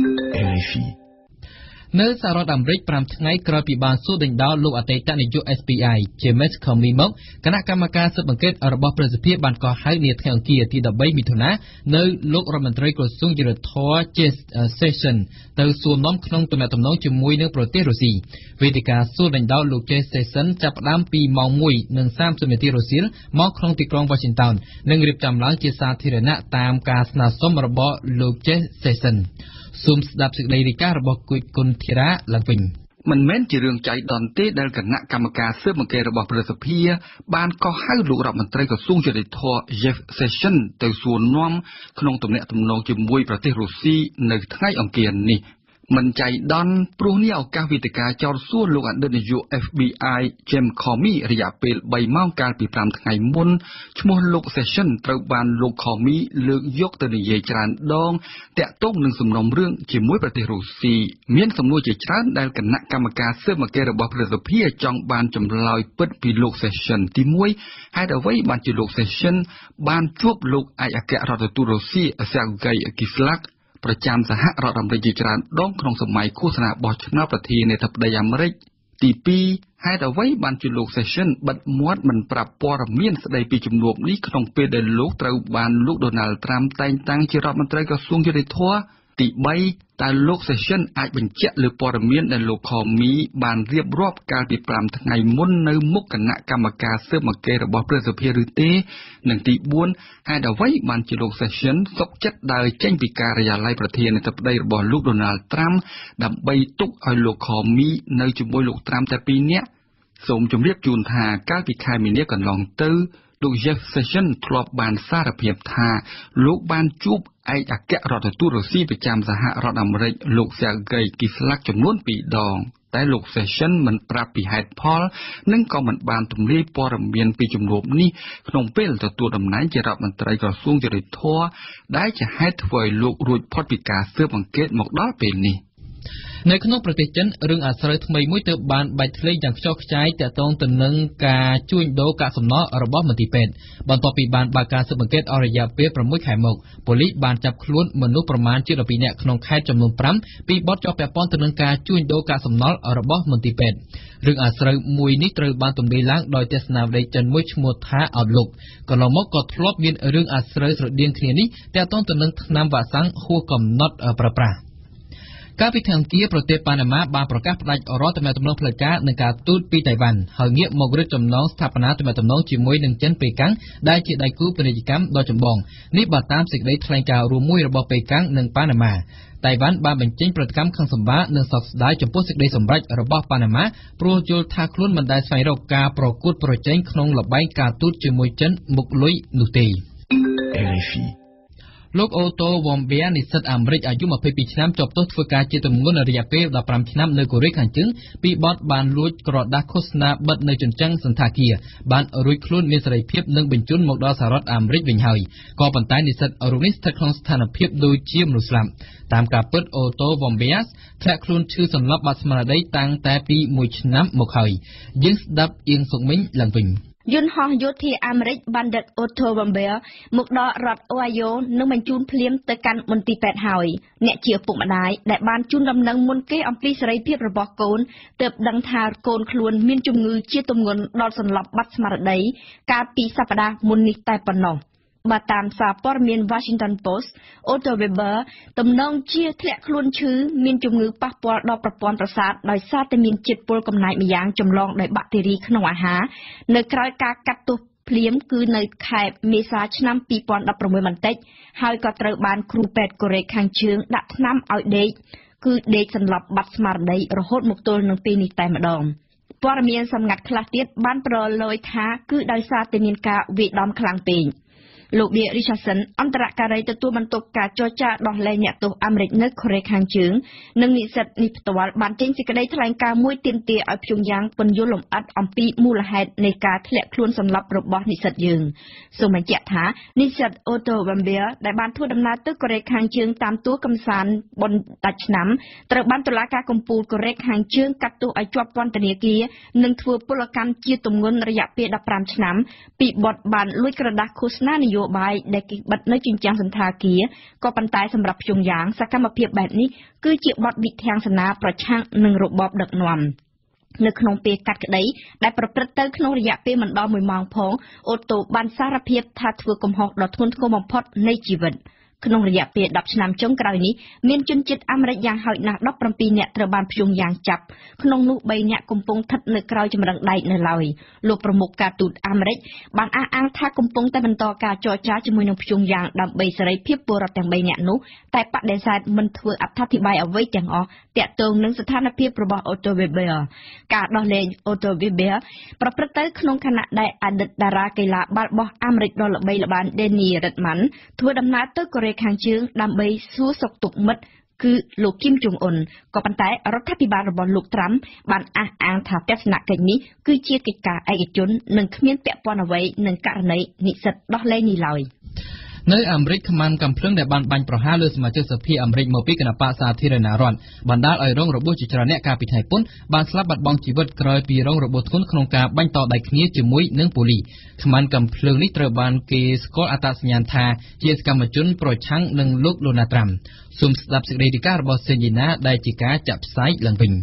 នៅសហរដ្ឋអាមេរិក5ថ្ងៃក្រោយពីបានសួរដេញដោលលោកអតីតនាយក FBI James Comey មកគណៈកម្មការស៊ើបអង្កេតរបស់ប្រសិទ្ធភាពបានកោះហៅនាថ្ងៃអង្គារទី13មិថុនានៅលោករដ្ឋមន្ត្រីក្រសួងយុត្តិធម៌ Jeff Sessions ទៅសួរនាំក្នុងទំនាក់ទំនងជាមួយនឹងប្រទេសរុស្ស៊ីវេទិកាសួរដេញដោលលោក Jeff Sessions ចាប់ផ្ដើមពីម៉ោង 1:30 នាទីរសៀលមកក្នុងទីក្រុង Washington និងរៀបចំឡើងជាសាធារណៈតាមការស្នើសុំរបស់លោក Jeff Sessionsសូមស្ដាប់សេចក្តីរាយការណ៍របស់គួយគុណធីរាឡើងវិញមិនមែនជារឿងចៃដន្យទេដែលគណៈកម្មការស៊ើបអង្កេតរបស់ប្រសិទ្ធភាពបានកោះហៅលោករដ្ឋមន្ត្រីក្រសួងយុតិធម៌ Jeff Sessions ទៅសួរនាំក្នុងទំនាក់ទំនងជាមួយប្រទេសរុស្ស៊ីនៅថ្ងៃអង្គារនេះមិនចៃដន្យព្រោះនេះឱកាសវេទិកាចោទសួរលោកអតីតនាយក FBI James Comey រយៈពេល3ម៉ោងកាលពី5ថ្ងៃមុនឈ្មោះលោក Sessions ត្រូវបានលោក Comey លើកយកទៅនិយាយច្រើនដងតាក់ទងនឹងសំណុំរឿងជាមួយប្រទេសរុស្ស៊ីមានសំណួរជាច្រើនដែលគណៈកម្មការស៊ើបអង្កេតរបស់ប្រសិទ្ធភាពចង់បានចម្លើយពិតពីលោក Sessions ទី1ហេតុអ្វីបានជាលោក Sessions បានជួបលោកឯកអគ្គរដ្ឋទូតរុស្ស៊ី Sergei Kislyakប្រចាំសហរដ្ឋអាមេរិកជាច្រើនដងក្នុងសម័យឃោសនាបោះឆ្នោតប្រធានាធិបតីអាមេរិកទី2ហេតុអ្វីបានជាលោក Sessions បិទមាត់មិនប្រាប់ព័ត៌មានស្ដីពីជំនួបនេះក្នុងពេលដែលលោកត្រូវបានលោក Donald Trump តែងតាំងជារដ្ឋមន្ត្រីក្រសួងយុតិធម៌ទី3តើលោក Session អាចបញ្ជាក់លើព័ត៌មានដែលលោក Comey បានរៀបរាប់កាលពី5ថ្ងៃមុននៅមុខគណៈកម្មការស៊ើបអង្កេតរបស់ព្រឹទ្ធសភាឬទេនិងទី4ហេតុអ្វីបានជាលោក Session សុខចិត្តដើរចេញពីការិយាល័យប្រធានាធិបតីរបស់លោក Donald Trump ដើម្បីទុកឲ្យលោក Comey នៅជាមួយលោក Trump តែ2នាក់សូមជម្រាបជូនថាកាលពីខែមីនាកន្លងទៅលោក Jeff Sessions ធ្លាប់បានសារភាពថាលោកបានជួបឯកអគ្គរដ្ឋទូតរុស្ស៊ីប្រចាំសហរដ្ឋអាមេរិកលោក Sergei Kislyak ចំនួន2ដងតែលោក Sessions មិនប្រាប់ពីហេតុផលនិងក៏មិនបានទម្លាយព័ត៌មានពីជំនួបនេះក្នុងពេលទទួលតំណែងជារដ្ឋមន្ត្រីក្រសួងយុតិធម៌ដែលជាហេតុធ្វើឲ្យលោករួចផុតពីការស៊ើបអង្កេតមកដល់ពេលនេះនៅក្នុងប្រទេសចិនរឿងអាស្រូវថ្មីមួយទើបបានបាច់ធ្លាយយ៉ាងខ្ចោះខ្ចាយទាក់ទងទៅនឹងការជួញដូរកាកសំណល់របស់មន្ទីរពេទ្យបន្ទាប់ពីបានបើកការស៊ើបអង្កេតអស់រយៈពេល6ខែមកប៉ូលីសបានចាប់ខ្លួនមនុស្សប្រមាណជា12នាក់ក្នុងខេត្តចំនួន5ពីបទជាប់ពាក់ព័ន្ធទៅនឹងការជួញដូរកាកសំណល់របស់មន្ទីរពេទ្យរឿងអាស្រូវមួយនេះត្រូវបានទម្លាយឡើងដោយទស្សនាវដ្តីចិនមួយឈ្មោះថា Outlook កន្លងមកក៏ធ្លាប់មានរឿងអាស្រូវស្រដៀងគ្នានេះទាក់ទងទៅនឹងថ្នាំវ៉ាក់សាំងហួសកំណត់ប្រើប្រាស់កាលពីថ្ងៃអង្គារប្រទេសប៉ាណាម៉ាបានប្រកាសផ្តាច់រាល់ទំនាក់ទំនងផ្លូវការនឹងការទូតពីតៃវ៉ាន់ហើយងាកមករឹតចំណងស្ថាបនាទំនាក់ទំនងជាមួយនឹងចិនប៉េកាំងដែលជាដៃគូពាណិជ្ជកម្មដ៏ចម្បងនេះបើតាមសេចក្តីថ្លែងការណ៍រួមមួយរបស់ប៉េកាំងនិងប៉ាណាម៉ាតៃវ៉ាន់បានបញ្ចេញប្រតិកម្មខាងសម្បានិងសោកស្ដាយចំពោះសេចក្តីសម្រេចរបស់ប៉ាណាម៉ាព្រោះយល់ថាខ្លួនមិនដែលស្វែងរកការប្រកួតប្រជែងក្នុងល្បែងការទូតជាមួយចិនមុខលុយនោះទេ RFI លោកអូតូវ៉មបៀនិស្សិតអាមេរិកអាយុ22ឆ្នាំជាប់ទោសធ្វើការជាទម្ងន់រយៈពេល15ឆ្នាំនៅកូរ៉េខាងជើងពីបទបានលួចក្រដាសឃោសនាបិទនៅជញ្ជាំងសន្តាគារបានរួចខ្លួនមានសេរីភាពនិងបញ្ជូនមកដល់សហរដ្ឋអាមេរិកវិញហើយក៏ប៉ុន្តែនិស្សិតរូបនេះស្ថិតក្នុងស្ថានភាពដូចជាមនុស្សស្លាប់តាមការពិតអូតូវ៉មបៀធ្លាក់ខ្លួនឈឺសន្លប់បាត់ស្មារតីតាំងតែពី1ឆ្នាំមកហើយយើងស្ដាប់អៀងសុកមិញឡើងវិញយន្តហោះយោធាអាមេរិកបានដឹកអូតូវ៉ាំប៊ែមកដល់រដ្ឋអូហាយ៉ូនិងបញ្ជូនភ្លាមទៅកាន់មន្ទីរពេទ្យហើយអ្នកជាឪពុកម្ដាយដែលបានជូនដំណឹងមុនគេអំពីសេរីភាពរបស់កូនទើបដឹងថាកូនខ្លួនមានជំងឺជាទម្ងន់ដល់សន្លប់បាត់ស្មារតីកាលពីសប្តាហ៍មុននេះតែប៉ុណ្ណោះបើតាមសារព័ត៌មាន Washington Post អូតូវ៉ាំប៊ែទំនងជាធ្លាក់ខ្លួនឈឺមានជំងឺប៉ះពាល់ដល់ប្រព័ន្ធប្រសាទដោយសារតែមានជាតិពុលកំណាចម្យ៉ាងចម្លងដោយបាក់តេរីក្នុងអាហារនៅក្រោយការកាត់ទោសភ្លាមគឺនៅខែមេសាឆ្នាំ2016បន្តិចហើយក៏ត្រូវបានគ្រូពេទ្យកូរ៉េខាងជើងដាក់ថ្នាំឲ្យដេកគឺដេកសន្លប់បាត់ស្មារតីរហូតមកទល់នឹងពេលនេះតែម្ដងព័ត៌មានសម្ងាត់ខ្លះទៀតបានប្រឡយថាគឺដោយសារតែមានការវាយដំខ្លាំងពេកលោក Bill Richardson អន្តរការីទទួលបន្ទុកការចរចាដោះលែងអ្នកទោសអាមេរិកនៅកូរ៉េខាងជើងនិងនិស្សិតនេះផ្ទាល់បានចេញសេចក្តីថ្លែងការណ៍មួយទាមទារឲ្យព្យុងយ៉ាងពន្យល់លម្អិតអំពីមូលហេតុនៃការធ្លាក់ខ្លួនសន្លប់របស់និស្សិតយើងសូមបញ្ជាក់ថានិស្សិតអូតូវ៉ាំប៊ែដែលបានធ្វើដំណើរទៅកូរ៉េខាងជើងតាមទូរកំសាន្តបុណ្យដាច់ឆ្នាំត្រូវបានតុលាការកំពូលកូរ៉េខាងជើងកាត់ទោសឲ្យជាប់ពន្ធនាគារនិងធ្វើពលកម្មជាទម្ងន់រយៈពេល15ឆ្នាំពីបទបានលួចក្រដាសឃោសនានយោបាយដែលគេបិទនៅជញ្ជាំងសន្តាគារក៏ប៉ុន្តែសម្រាប់ព្យុងយ៉ាងសកម្មភាពបែបនេះគឺជាបទវិធានសាសនាប្រឆាំងនឹងរបបដឹកនាំនៅក្នុងពេលកាត់ក្តីដែលប្រព្រឹត្តទៅក្នុងរយៈពេលមិនដល់1ម៉ោងផងអូតូបានសារភាពថាធ្វើកំហុសដ៏ធ្ងន់ធ្ងរបំផុតនៃជីវិតក្នុងរយៈពេល10ឆ្នាំចុងក្រោយនេះមានជនជាតិអាមេរិកយ៉ាងហោចណាស់17នាក់ត្រូវបានព្យុងយ៉ាងចាប់ក្នុងនោះ3នាក់កំពុងស្ថិតនៅក្រៅចម្រឹងដែកនៅឡើយលោកប្រមុខការទូតអាមេរិកបានអះអាងថាកំពុងតែបន្តការចរចាជាមួយនឹងព្យុងយ៉ាងដើម្បីសេរីភាពពលរដ្ឋទាំង3នាក់នោះតែបដិសេធមិនធ្វើអត្ថាធិប្បាយអ្វីទាំងអស់ទាក់ទងនឹងស្ថានភាពរបស់អូតូវ៉ាំប៊ែការដោះលែងអូតូវ៉ាំប៊ែប្រព្រឹត្តទៅក្នុងខណៈដែលអតីតតារាកីឡាបាល់បោះអាមេរិកដ៏ល្បីល្បាញ Denny Rodman ធ្វើដំណើរទៅកូរ៉េខាងជើងដើម្បីសួរសុខទុក្ខមិត្តគឺលោកគីមចុងអ៊ុនក៏ប៉ុន្តែរដ្ឋាភិបាលរបស់លោកត្រាំបានអះអាងថាទស្សនកិច្ចនេះគឺជាកិច្ចការឯកជននិងគ្មានពាក់ព័ន្ធអ្វីនឹងករណីនិស្សិតដោះលែងនេះឡើយនៅអាមេរិកខ្មាំងកំភ្លើងដែលបានបាញ់ប្រហារលើសមាជិកសភាអាមេរិកមកពីគណបក្សសាធារណរដ្ឋបណ្ដាលឲ្យរងរបួសជាច្រើនអ្នកកាលពីថ្ងៃពុធបានស្លាប់បាត់បង់ជីវិតក្រោយពីរងរបួសធ្ងន់ក្នុងការបាញ់តដៃគ្នាជាមួយនឹងប៉ូលីសខ្មាំងកំភ្លើងនេះត្រូវបានគេស្គាល់អត្តសញ្ញាណថាជាសកម្មជនប្រឆាំងនឹងលោកដូណាល់ត្រាំសូមស្ដាប់សេចក្តីរាយការណ៍របស់សេនយីណាដែលជាការចាក់ផ្សាយឡើងវិញ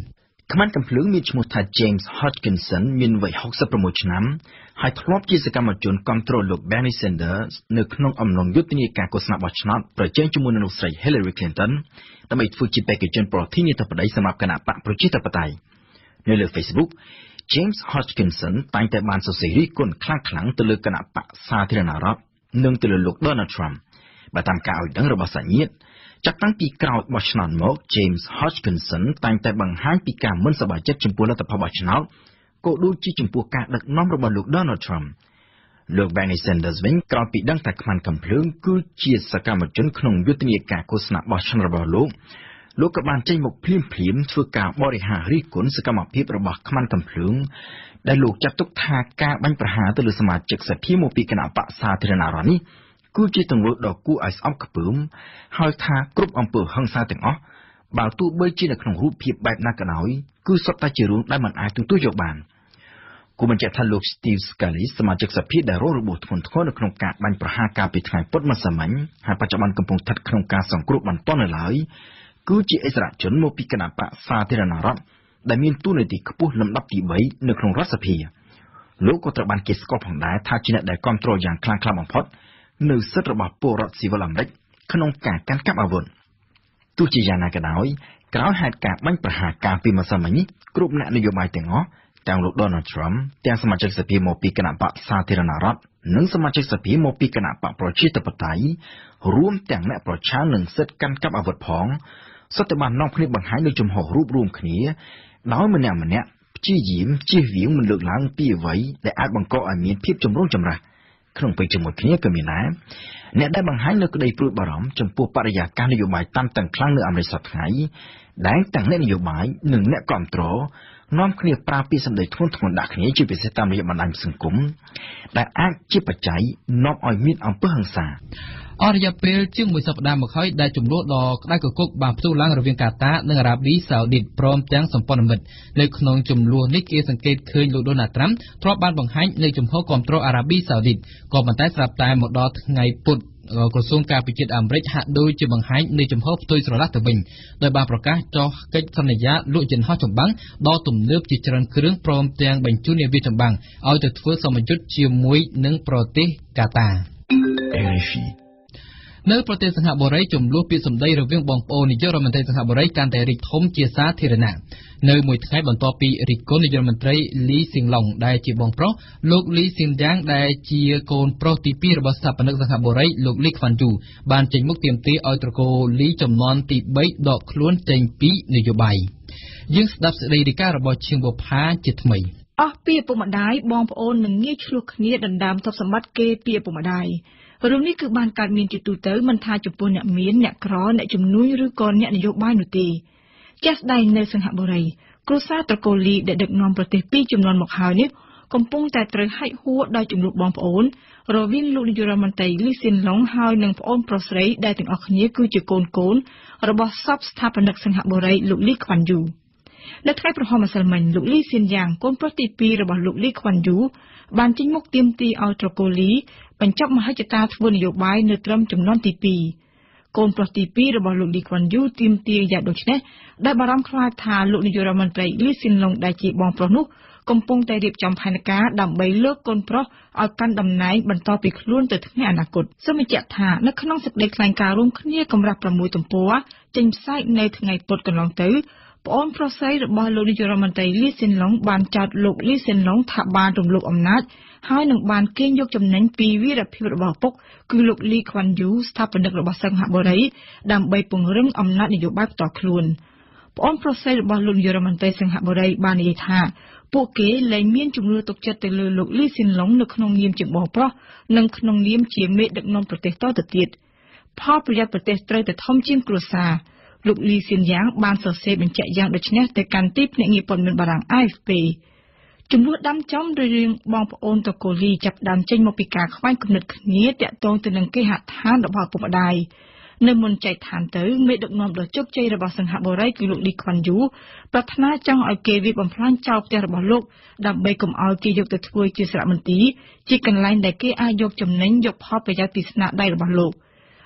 ขมันกำพลึงมีชมุทาเจมส์ฮอดกินสันมีวัย66 ឆ្នាំហើយធ្លាប់ជាសកម្មជនគ្រប់គ្រងលោក Bernie Sanders នៅក្នុងអំឡុងយុទ្ធនាការឃោសនាបោះឆ្នោតប្រជែងជាមួយនឹងលោកស្រី Hillary Clinton ដើម្បីធ្វើជាបេក្ខជនប្រធានាធិបតីសម្រាប់គណៈបកប្រជាធិបតេយ្យនៅលើ Facebook James Hodgkinson តែងតែបានសរសេររិះគន់ខ្លាំងៗទៅលើគណៈបកសាធារណរដ្ឋនិងទៅលើលោក Donald Trump បើតាមការឲ្យដឹងរបស់សាច់ញាតិចាប់តាំងពីក្រោយបោះឆ្នោតមក James Hodgkinson តែងតែបង្ហាញពីការមិនសប្បាយចិត្តចំពោះលទ្ធផលបោះឆ្នោតក៏ដូចជាចំពោះការដឹកនាំរបស់លោក Donald Trump លោក Bernie Sanders វិញក្រោយពីដឹងថាខ្មាន់កំភ្លើងគឺជាសកម្មជនក្នុងយុទ្ធនាការឃោសនាបោះឆ្នោតរបស់លោកក៏បានចេញមកភ្លាមធ្វើការបរិហាររិះគន់សកម្មភាពរបស់ខ្មាន់កំភ្លើងដែលលោកចាត់ទុកថាការបាញ់ប្រហារទៅលើសមាជិកសភាមកពីគណៈបកសាធារណរដ្ឋនេះគឺជាទង្វើដ៏គួរឲ្យស្អប់ខ្ពើមហើយថាគ្រប់អំពើហិង្សាទាំងអស់បើទោះបីជានៅក្នុងរូបភាពបែបណាក៏ដោយគឺសុទ្ធតែជារឿងដែលមិនអាចទូយកបានគូបញ្ជាក់ថាលោក Steve Scalise សមាជិកសភាដែលរងរបួសធ្ងន់ធ្ងរនៅក្នុងការបាញ់ប្រហារកាលពីថ្ងៃពុធម្សិលមិញហើយបច្ចុប្បន្នកំពុងស្ថិតក្នុងការសង្គ្រោះបន្ទាន់នៅឡើយគឺជាអិសរាជជនមកពីគណៈបកសាធារណរដ្ឋដែលមានតួនាទីខ្ពស់លំដាប់ទី3នៅក្នុងរដ្ឋសភាលោកក៏ត្រូវបានគេស្គាល់ផងដែរថាជាអ្នកដែលគ្រប់គ្រងយ៉ាងខ្លាំងក្លាបំផុតនៅសិទ្ធិរបស់ពលរដ្ឋស៊ីវិលអាមេរិកក្នុងការកាន់កាប់អាវុធទោះជាយ៉ាងណាក៏ដោយក្រោយហេតុការណ៍បាញ់ប្រហារកាលពីម្សិលមិញនេះគ្រប់អ្នកនយោបាយទាំងអស់ទាំងលោក Donald Trump ទាំងសមាជិកសភាមកពីគណៈបកសាធារណរដ្ឋនិងសមាជិកសភាមកពីគណៈបកប្រជាធិបតេយ្យរួមទាំងអ្នកប្រឆាំងនឹងសិទ្ធិកាន់កាប់អាវុធផងសុទ្ធតែបាននាំគ្នាបង្ហាញនូវជំហររូបរួមគ្នាដោយម្នាក់ព្យាយាមជៀសវាងមិនលើកឡើងពីអ្វីដែលអាចបង្កឲ្យមានភាពចម្រូងចម្រាសក្នុងពេលជាមួយគ្នាក៏មានដែរអ្នកដែលបង្ហាញនូវក្តីព្រួយបារម្ភចំពោះបរិយាកាសនយោបាយតានតឹងខ្លាំងនៅអាមេរិកសប្តាហ៍ថ្ងៃដែលទាំងអ្នកនយោបាយនិងអ្នកគ្រប់គ្រងនាំគ្នាប្រើពាក្យសម្ដីធ្ងន់ធ្ងរដាក់គ្នាជាពិសេសតាមរយៈបណ្ដាញសង្គមដែលអាចជាបច្ច័យនាំឲ្យមានអំពើហិង្សាអស់រយៈពេលជាងមួយសប្តាហ៍មកហើយដែលចំនួនដ៏ក្តៅគគុកបានផ្ទុះឡើងរវាងកាតានិងអារ៉ាប៊ីសាអូឌីតព្រមទាំងសម្ព័ន្ធមិត្តនៅក្នុងចំនួននេះគេសង្កេតឃើញលោកដូណាល់ត្រាំធ្លាប់បានបង្ហាញនៅចំហគ្រប់គ្រងអារ៉ាប៊ីសាអូឌីតក៏ប៉ុន្តែស្រាប់តែមកដល់ថ្ងៃពុធក្រសួងការពិជាតិអាមេរិកហាក់ដូចជាបង្ហាញនៅចំហផ្ទុយស្រឡះទៅវិញដោយបានប្រកាសចុះកិច្ចសន្យាលក់យន្តហោះចម្បាំងដ៏ទំនើបជាច្រើនគ្រឿងព្រមទាំងបញ្ជូននាវាចម្បាំងឲ្យទៅធ្វើសមយុទ្ធជាមួយនឹងប្រទេសកាតានៅប្រទេសសិង្ហបុរីចំនួនពាក្យសម្ដីរវាងបងប្អូននាយករដ្ឋមន្ត្រីសិង្ហបុរីកាន់តែរីកធំជាសាធារណៈនៅមួយថ្ងៃបន្ទាប់ពីរិះគន់នាយករដ្ឋមន្ត្រីលីស៊ីងឡុងដែលជាបងប្រុសលោកលីស៊ីនយ៉ាងដែលជាកូនប្រុសទី2របស់ស្ថាបនិកសិង្ហបុរីលោកលីខ្វាន់យូបានចេញមុខទាមទារឲ្យត្រកូលលីចំនួនទី3ដកខ្លួនចេញពីនយោបាយយើងស្ដាប់សេចក្តីរាយការណ៍របស់ឈៀងបុផាជាថ្មីអស់ពីឪពុកម្ដាយបងប្អូននឹងងាយឆ្លោះគ្នាដណ្ដើមទ្រព្យសម្បត្តិគេពីឪពុកម្ដាយរឿងនេះគឺបានកើតមានជាទូទៅមិនថាចំពោះអ្នកមានអ្នកក្រអ្នកជំនួញឬក៏អ្នកនយោបាយនោះទេជាស្ដែងនៅសិង្ហបុរីគ្រួសារត្រកូលលីដែលដឹកនាំប្រទេសពីរជំនាន់មកហើយនេះកំពុងតែត្រូវហិចហួរដោយចំនួនបងប្អូនរវាងលោកនាយករដ្ឋមន្ត្រីលីស៊ីនឡុងហើយនិងប្អូនប្រុសស្រីដែលទាំងអស់គ្នាគឺជាកូនរបស់សពស្ថាបនិកសិង្ហបុរីលោកលីខ្វាន់យូនៅថ្ងៃប្រហោះម្សិលមិញលោកលីស៊ីនយ៉ាងកូនប្រុសទី2របស់លោកលីខ្វាន់យូបានចេញមុខទាមទារឲ្យត្រកូលលីបញ្ចប់មហិច្ឆតាធ្វើនយោបាយនៅត្រឹមចំនួនទី2កូនប្រុសទី2របស់លោកលីខ្វាន់យូទាមទារយ៉ាងដូចនេះដែលបារម្ភខ្លាចថាលោកនាយករដ្ឋមន្ត្រីលីស៊ីនឡុងដែលជាបងប្រុសនោះកំពុងតែរៀបចំផែនការដើម្បីលើកកូនប្រុសឲ្យកាន់តំណែងបន្តពីខ្លួនទៅថ្ងៃអនាគតសូមបញ្ជាក់ថានៅក្នុងសេចក្តីថ្លែងការណ៍រួមគ្នាកម្រាស់6ទំព័រចេញផ្សាយនៅថ្ងៃពុធកន្លងទៅប្អូនប្រុសស្រីរបស់លោកនាយករដ្ឋមន្ត្រីលីស៊ីនឡុងបានចោទលោកលីស៊ីនឡុងថាបានរំលោភអំណាចហើយនឹងបានកេងយកចំណេញពីវីរភាពរបស់ឪពុកគឺលោកលីខ្វាន់យូស្ថាបនិករបស់សិង្ហបុរីដើម្បីពង្រឹងអំណាចនយោបាយផ្ទាល់ខ្លួនប្អូនប្រុសស្រីរបស់លោកនាយករដ្ឋមន្ត្រីសិង្ហបុរីបាននិយាយថាពួកគេលែងមានជំនឿទុកចិត្តទៅលើលោកលីស៊ីនឡុងនៅក្នុងនាមជាបងប្រុសនិងក្នុងនាមជាមេដឹកនាំប្រទេសតទៅទៀតផលប្រយោជន៍ប្រទេសត្រូវតែធំជាងគ្រួសារលោកលីស៊ីនយ៉ាងបានសរសេរបញ្ជាក់យ៉ាងដូចនេះទៅកាន់ទីភ្នាក់ងារព័ត៌មានបារាំង AFP ចំនួនដាំចំរឿងបងប្អូនតកូលីចាប់ដើមចេញមកពីការខ្វែងគំនិតគ្នាតាក់ទងទៅនឹងគេហដ្ឋានរបស់ឪពុកម្ដាយនៅមុនចែកឋានទៅមេដឹកនាំដ៏ជោគជ័យរបស់សិង្ហបុរីគឺលោកលីខ្វាន់យូប្រាថ្នាចង់ឲ្យគេវាបំផ្លាញចោលផ្ទះរបស់លោកដើម្បីកុំឲ្យគេយកទៅធ្វើជាសារមន្ទីរជាកន្លែងដែលគេអាចយកចំណេញយកផលប្រយោជន៍ពីស្នាដៃរបស់លោក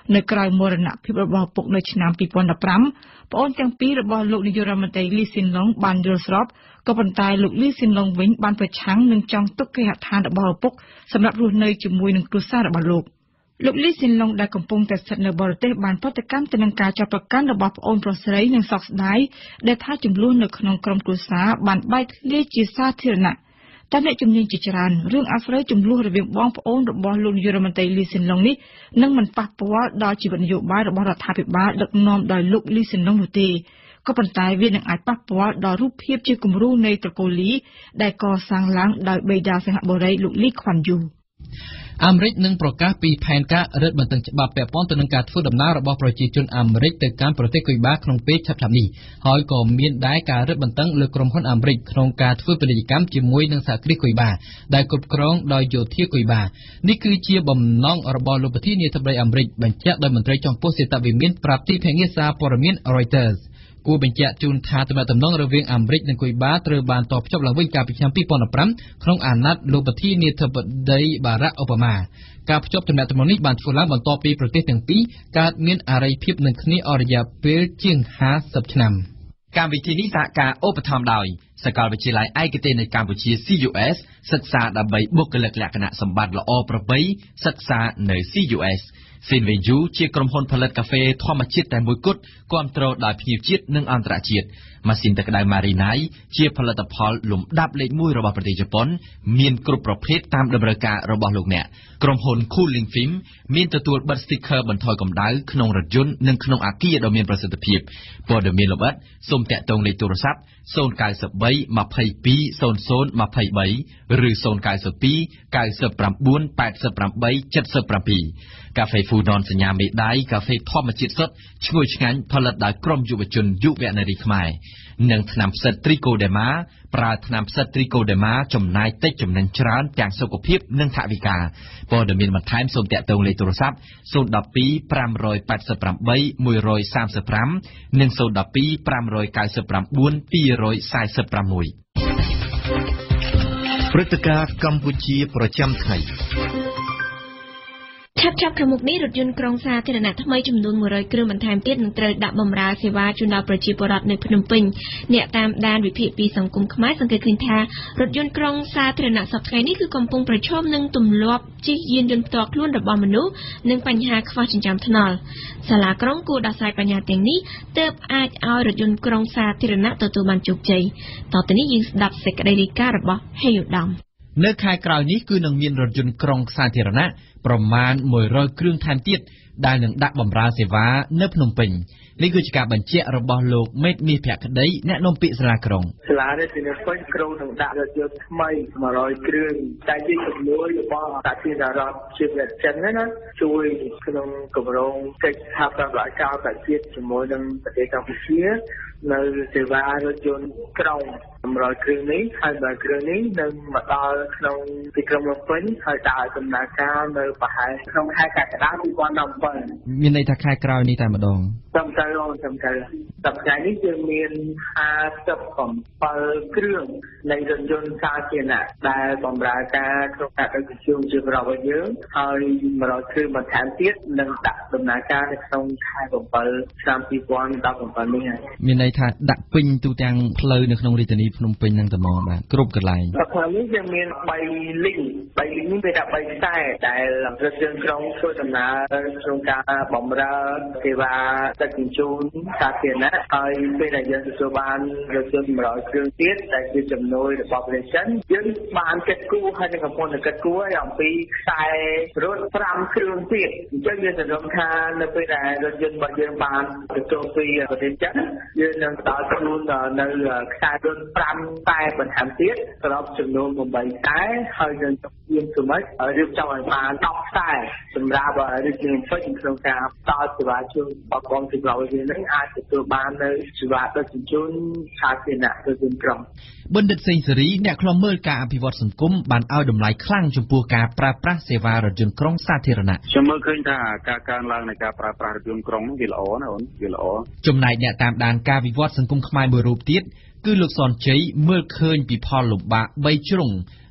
នៅក្រៅមរណភាពរបស់ពុកនៅឆ្នាំ 2015 ប្អូនទាំងពីររបស់លោកនាយករដ្ឋមន្ត្រីលីស៊ីនឡុងបានយល់ស្របក៏ប៉ុន្តែលោកលីស៊ីនឡុងវិញបានប្រឆាំងនឹងចង់ទុកគេហដ្ឋានរបស់ឪពុកសម្រាប់រស់នៅជាមួយនឹងគ្រួសាររបស់លោកលីស៊ីនឡុងដែលកំពុងតែស្ថិតនៅបរទេសបានប្រតិកម្មទៅនឹងការចាប់ប្រកាន់របស់ប្អូនប្រុសស្រីនិងសោកស្ដាយដែលថាចំនួននៅក្នុងក្រុមគ្រួសារបានបែកធ្លាយជាសាធារណៈតែអ្នកជំនាញជាច្រើនរឿងអាស្រូវចំនួនរវាងបងប្អូនរបស់លោកនាយករដ្ឋមន្ត្រីលីស៊ីនឡុងនេះនឹងមិនប៉ះពាល់ដល់ជីវិតនយោបាយរបស់រដ្ឋាភិបាលដឹកនាំដោយលោកលីស៊ីនឡុងនោះទេក៏ប៉ុន្តែវានឹងអាចប៉ះពាល់ដល់រូបភាពជាគំរូនៃត្រកូលលីដែលកសាងឡើងដោយបេតាសិង្ហបុរីលោកលីខ្វាន់យូអាមេរិកនឹងប្រកាសពីផែនការរឹតបន្តឹងច្បាប់ពាក់ព័ន្ធទៅនឹងការធ្វើដំណើររបស់ប្រជាជនអាមេរិកទៅកាន់ប្រទេសគុយបាក្នុងពេលឆាប់ៗនេះហើយក៏មានដែរការរឹតបន្តឹងលើក្រុមហ៊ុនអាមេរិកក្នុងការធ្វើពាណិជ្ជកម្មជាមួយនឹងសហគ្រាសគុយបាដែលគ្រប់គ្រងដោយយោធាគុយបានេះគឺជាបំណងរបស់លោកប្រធានាធិបតីអាមេរិកបញ្ជាក់ដោយមន្ត្រីជាន់ខ្ពស់សេតវិមានប្រាប់ទីភ្នាក់ងារសារព័ត៌មាន Reutersគួរបញ្ជាក់ជូនថាទំនាក់ទំនងរវាងអាមេរិកនិងគុយបាត្រូវបានតភ្ជាប់ឡើងវិញកាលពីឆ្នាំ 2015 ក្នុងអាណត្តិលោកប្រធានាធិបតីបារ៉ាក់អូបាម៉ាការភ្ជាប់ទំនាក់ទំនងនេះបានធ្វើឡើងបន្ទាប់ពីប្រទេសទាំងពីរកើតមានអរិយភាពនឹងគ្នាអស់រយៈពេលជាង50ឆ្នាំកម្មវិធីនេះសហការឧបត្ថម្ភដោយសាកលវិទ្យាល័យឯកទេសនៅកម្ពុជា CUS សិក្សាដើម្បីបុគ្គលិកលក្ខណៈសម្បត្តិល្អប្រពៃសិក្សានៅ CUS Sinvenju ជាក្រុមហ៊ុនផលិតកាហ្វេធម្មជាតិតែមួយគត់គាំទ្រដោយភ្ញៀវជាតិនិងអន្តរជាតិម៉ាស៊ីនទឹកក្តៅ Marinai ជាផលិតផលលំដាប់លេខ1របស់ប្រទេសជប៉ុនមានគ្រប់ប្រភេទតាមតម្រូវការរបស់លោកអ្នកក្រុមហ៊ុន Cooling Film មានទទួលបិទ sticker បន្ថយកម្ដៅក្នុងរថយន្តនិងក្នុងអគារដ៏មានប្រសិទ្ធភាពព័ត៌មានលម្អិតសូមទាក់ទងលេខទូរស័ព្ទ093 22 00 23ឬ092 99 88 77កាហ្វេ Funon សញ្ញាមេដៃកាហ្វេធម្មជាតិសុទ្ធឈ្ងុយឆ្ងាញ់ផលិតដោយក្រុមយុវជនយុវនារីខ្មែរនិងថ្នាំផ្សិត Trichoderma ប្រើថ្នាំផ្សិត Trichoderma ចំណាយតិចចំណេញច្រើនទាំងសុខភាពនិងថវិកាព័ត៌មានបន្ថែមសូមទាក់ទងលេខទូរស័ព្ទ012 588 135និង012 599 246 ព្រឹត្តិការណ៍កម្ពុជាប្រចាំថ្ងៃឆាប់ខាងមុខនេះរថយន្តក្រុងសាធារណៈថ្មីចំនួន100គ្រឿងបន្ថែមទៀតនឹងត្រូវដាក់បម្រើសេវាជូនដល់ប្រជាពលរដ្ឋនៅភ្នំពេញអ្នកតាមដានវិភាគពីសង្គមខ្មែរសង្កេតឃើញថារថយន្តក្រុងសាធារណៈសប្តាហ៍ថ្ងៃនេះគឺកំពុងប្រឈមនឹងទម្លាប់ជិះយានយន្តផ្ទាល់ខ្លួនរបស់មនុស្សនិងបញ្ហាខ្វះចិញ្ចើមថ្នល់សាលាក្រុងគួរដោះស្រាយបញ្ហាទាំងនេះទើបអាចឲ្យរថយន្តក្រុងសាធារណៈទទួលបានជោគជ័យតទៅនេះយើងស្ដាប់សេចក្តីរាយការណ៍របស់ហេយឧត្តមនៅខែក្រោយនេះគឺនឹងមានរថយន្តក្រុងសាធារណៈប្រមាណ100គ្រឿងថែមទៀតដែលនឹងដាក់បម្រើសេវានៅភ្នំពេញនេះគឺជាការបញ្ជាក់របស់លោកមេតមាសភក្តីអ្នកនាំពាក្យសាលាក្រុងសាលានេះនៅពេញក្រុងនឹងដាក់រថយន្តថ្មី100គ្រឿងតែជាជំនួយរបស់តាទីតារដ្ឋជាវិចិត្រណាជួយក្នុងគម្រោងកិច្ចសហប្រតិបត្តិការតាជាតិជាមួយនឹងប្រទេសកម្ពុជានៅសេវារថយន្តក្រុង100គ្រឿងនេះហើយ100គ្រឿងនេះនឹងមកដល់ក្នុងទីក្រុងភ្នំពេញហើយដាក់ដំណើរការនៅប្រហែលក្នុងខែកក្កដា2017 មានន័យថាខែក្រោយនេះតែម្ដងតាមទៅថ្ងៃនេះយើងមាន57គ្រឿងនៃរថយន្តសាធារណៈដែលបម្រើការក្នុងការដឹកជញ្ជូនជាប្រវត្តិយើងហើយ100គ្រឿងបន្ថែមទៀតនឹងដាក់ដំណើរការនៅក្នុងខែ7ឆ្នាំ2017នេះហើយមានន័យថាដាក់ពេញទូទាំងផ្លូវនៅក្នុងរាជធានីភ្នំពេញនឹងតែមកបាទគ្រប់កន្លែងថ្ងៃនេះយើងមាន3លីងនេះវាដាក់3ខ្សែដែលរថយន្តក្រុងធ្វើដំណើរក្នុងការបម្រើសេវាដឹកជញ្ជូនសាធារណៈហើយពេលដែលយើងទទួលបានរថយន្ត100គ្រឿងទៀតដែលជាជំនួយរបស់ប្រទេសចិនយើងបានកិត្តគូហើយនឹងកំពុងតែកិត្តគូឲ្យអំពីខ្សែរថ5គ្រឿងទៀតអញ្ចឹងយើងសង្ឃឹមថានៅពេលដែលរថយន្តរបស់យើងបានទទួលពីប្រទេសចិនយើងនឹងដល់ខ្លួននៅខ្សែរថ5ខ្សែបន្ថែមទៀតសរុបចំនួន8ខ្សែហើយយើងមានសម្រាប់រៀបចំឲ្យបាន10ខ្សែសម្រាប់រាជធានីភ្នំពេញក្នុងការផ្តល់សេវាជូនបកងទីប្រវត្តិនេះអាចទទួលបាននៅសេវាដឹកជញ្ជូនសាធារណៈទៅវិញក្រុងបណ្ឌិតសេងសេរីអ្នកខ្លំមើលការអភិវឌ្ឍសង្គមបានឲ្យតម្លៃខ្លាំងចំពោះការប្រើប្រាស់សេវារថយន្តក្រុងសាធារណៈខ្ញុំមើលឃើញថាការកើនឡើងនៃការប្រើប្រាស់រថយន្តក្រុងវាល្អណាអូនវាល្អចំណែកអ្នកតាមដានការវិវត្តសង្គមខ្មែរមួយរូបទៀតគឺលោកសនជ័យមើលឃើញពីផលលំបាក3ជ្រុង